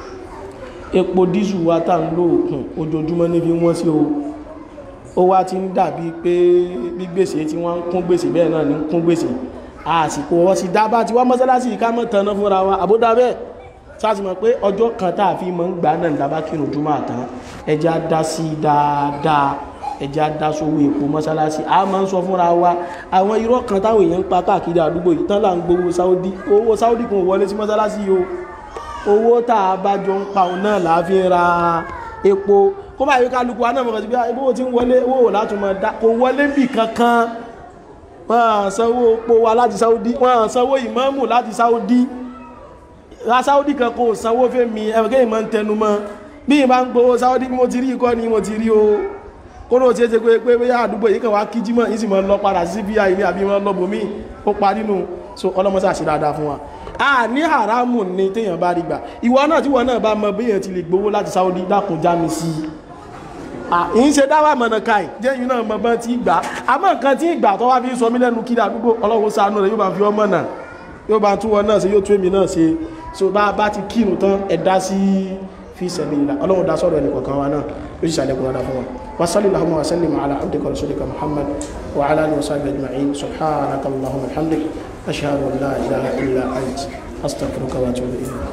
epo dísù wa tá ń lò òkun ojoojúmọ́ níbi wọ́n sí o ó wá ti ń dàbí pé bí gbèsè tí wọ́n ń kún gbèsè bẹ́ẹ̀ náà ní kún gbèsè àsìkò wọ́n sì dábá tí wọ́n mọ́sálásí ká mọ́ tanná fúnra wa àbódá bẹ́ẹ̀ sáàtì mọ̀ pé ọjọ́ kan tá a fi mọ́ ń gbà náà dábá kírun jùmọ̀ àtàn ẹja dá sí dáadáa ẹja dá sówó epo mọ́sálásí a máa ń sọ fúnra wa àwọn irọ́ kan táwọn èèyàn ń pa káàkiri àdúgbò yìí tán là ń gbowó Saudi owó Saudi kan wọlé sí mọ́sálásí o owó tá a bá jọ ń pa òun náà là á fi ra epo kó máa yí kálukú wa náà mọ̀ sí bí owó tí ń wọlé owó láti mọ̀ dá kò wọlé bì kankan wọ́n sanwó pò wá láti Saudi wọ́n sanwó ìmáàmù láti Saudi ra Saudi kan kò sanwó fẹ́ mi ẹ̀fẹ́kẹ́ ìmọ̀ ń tẹnu mọ́ bí i máa ń gbowó Saudi bí mo ti rí ikọ́ ni mo ti rí o kó ló ṣe é ṣe pé pé bí àdúgbò yìí kan wá kí jímọ̀ yìí sì mọ́ lọ padà sí bí i àbí mọ́ lọ́bọ̀ mí ó parí nù so ọlọ́mọsá ṣe dáadáa fún wa a ní haramu ní téèyàn bá rí gbà ìwọ náà tí wọ́n náà bá mọ bí èèyàn ti lè gbowó láti Saudi dákun já mi sí i ń ṣe dáwà mọ̀nà káì jẹ́ yìí náà mọ̀ bá ti gbà àmọ́ nǹkan tí ìgbà tó wá fi ń sọ mí lẹ́nu kí àdúgbò ọlọ́run ṣàánú rẹ̀ yóò bá fi ọmọ náà yóò bá tún wọn náà ṣe yóò tún èmi náà ṣe so bá bá ti kírun tán ẹ̀dá sí fi sabilillah ọlọ́run dá sọ́rọ̀ ẹni kọ̀ọ̀kan wa náà ó sì ṣàlékún rẹ̀ fún wa wa sallallahu wa sallim ala abdika rasulika Muhammad wa ala alihi wa sahbihi ajma'in subhanaka allahumma wa bihamdik ashhadu an la ilaha illa ant astaghfiruka wa atubu ilayk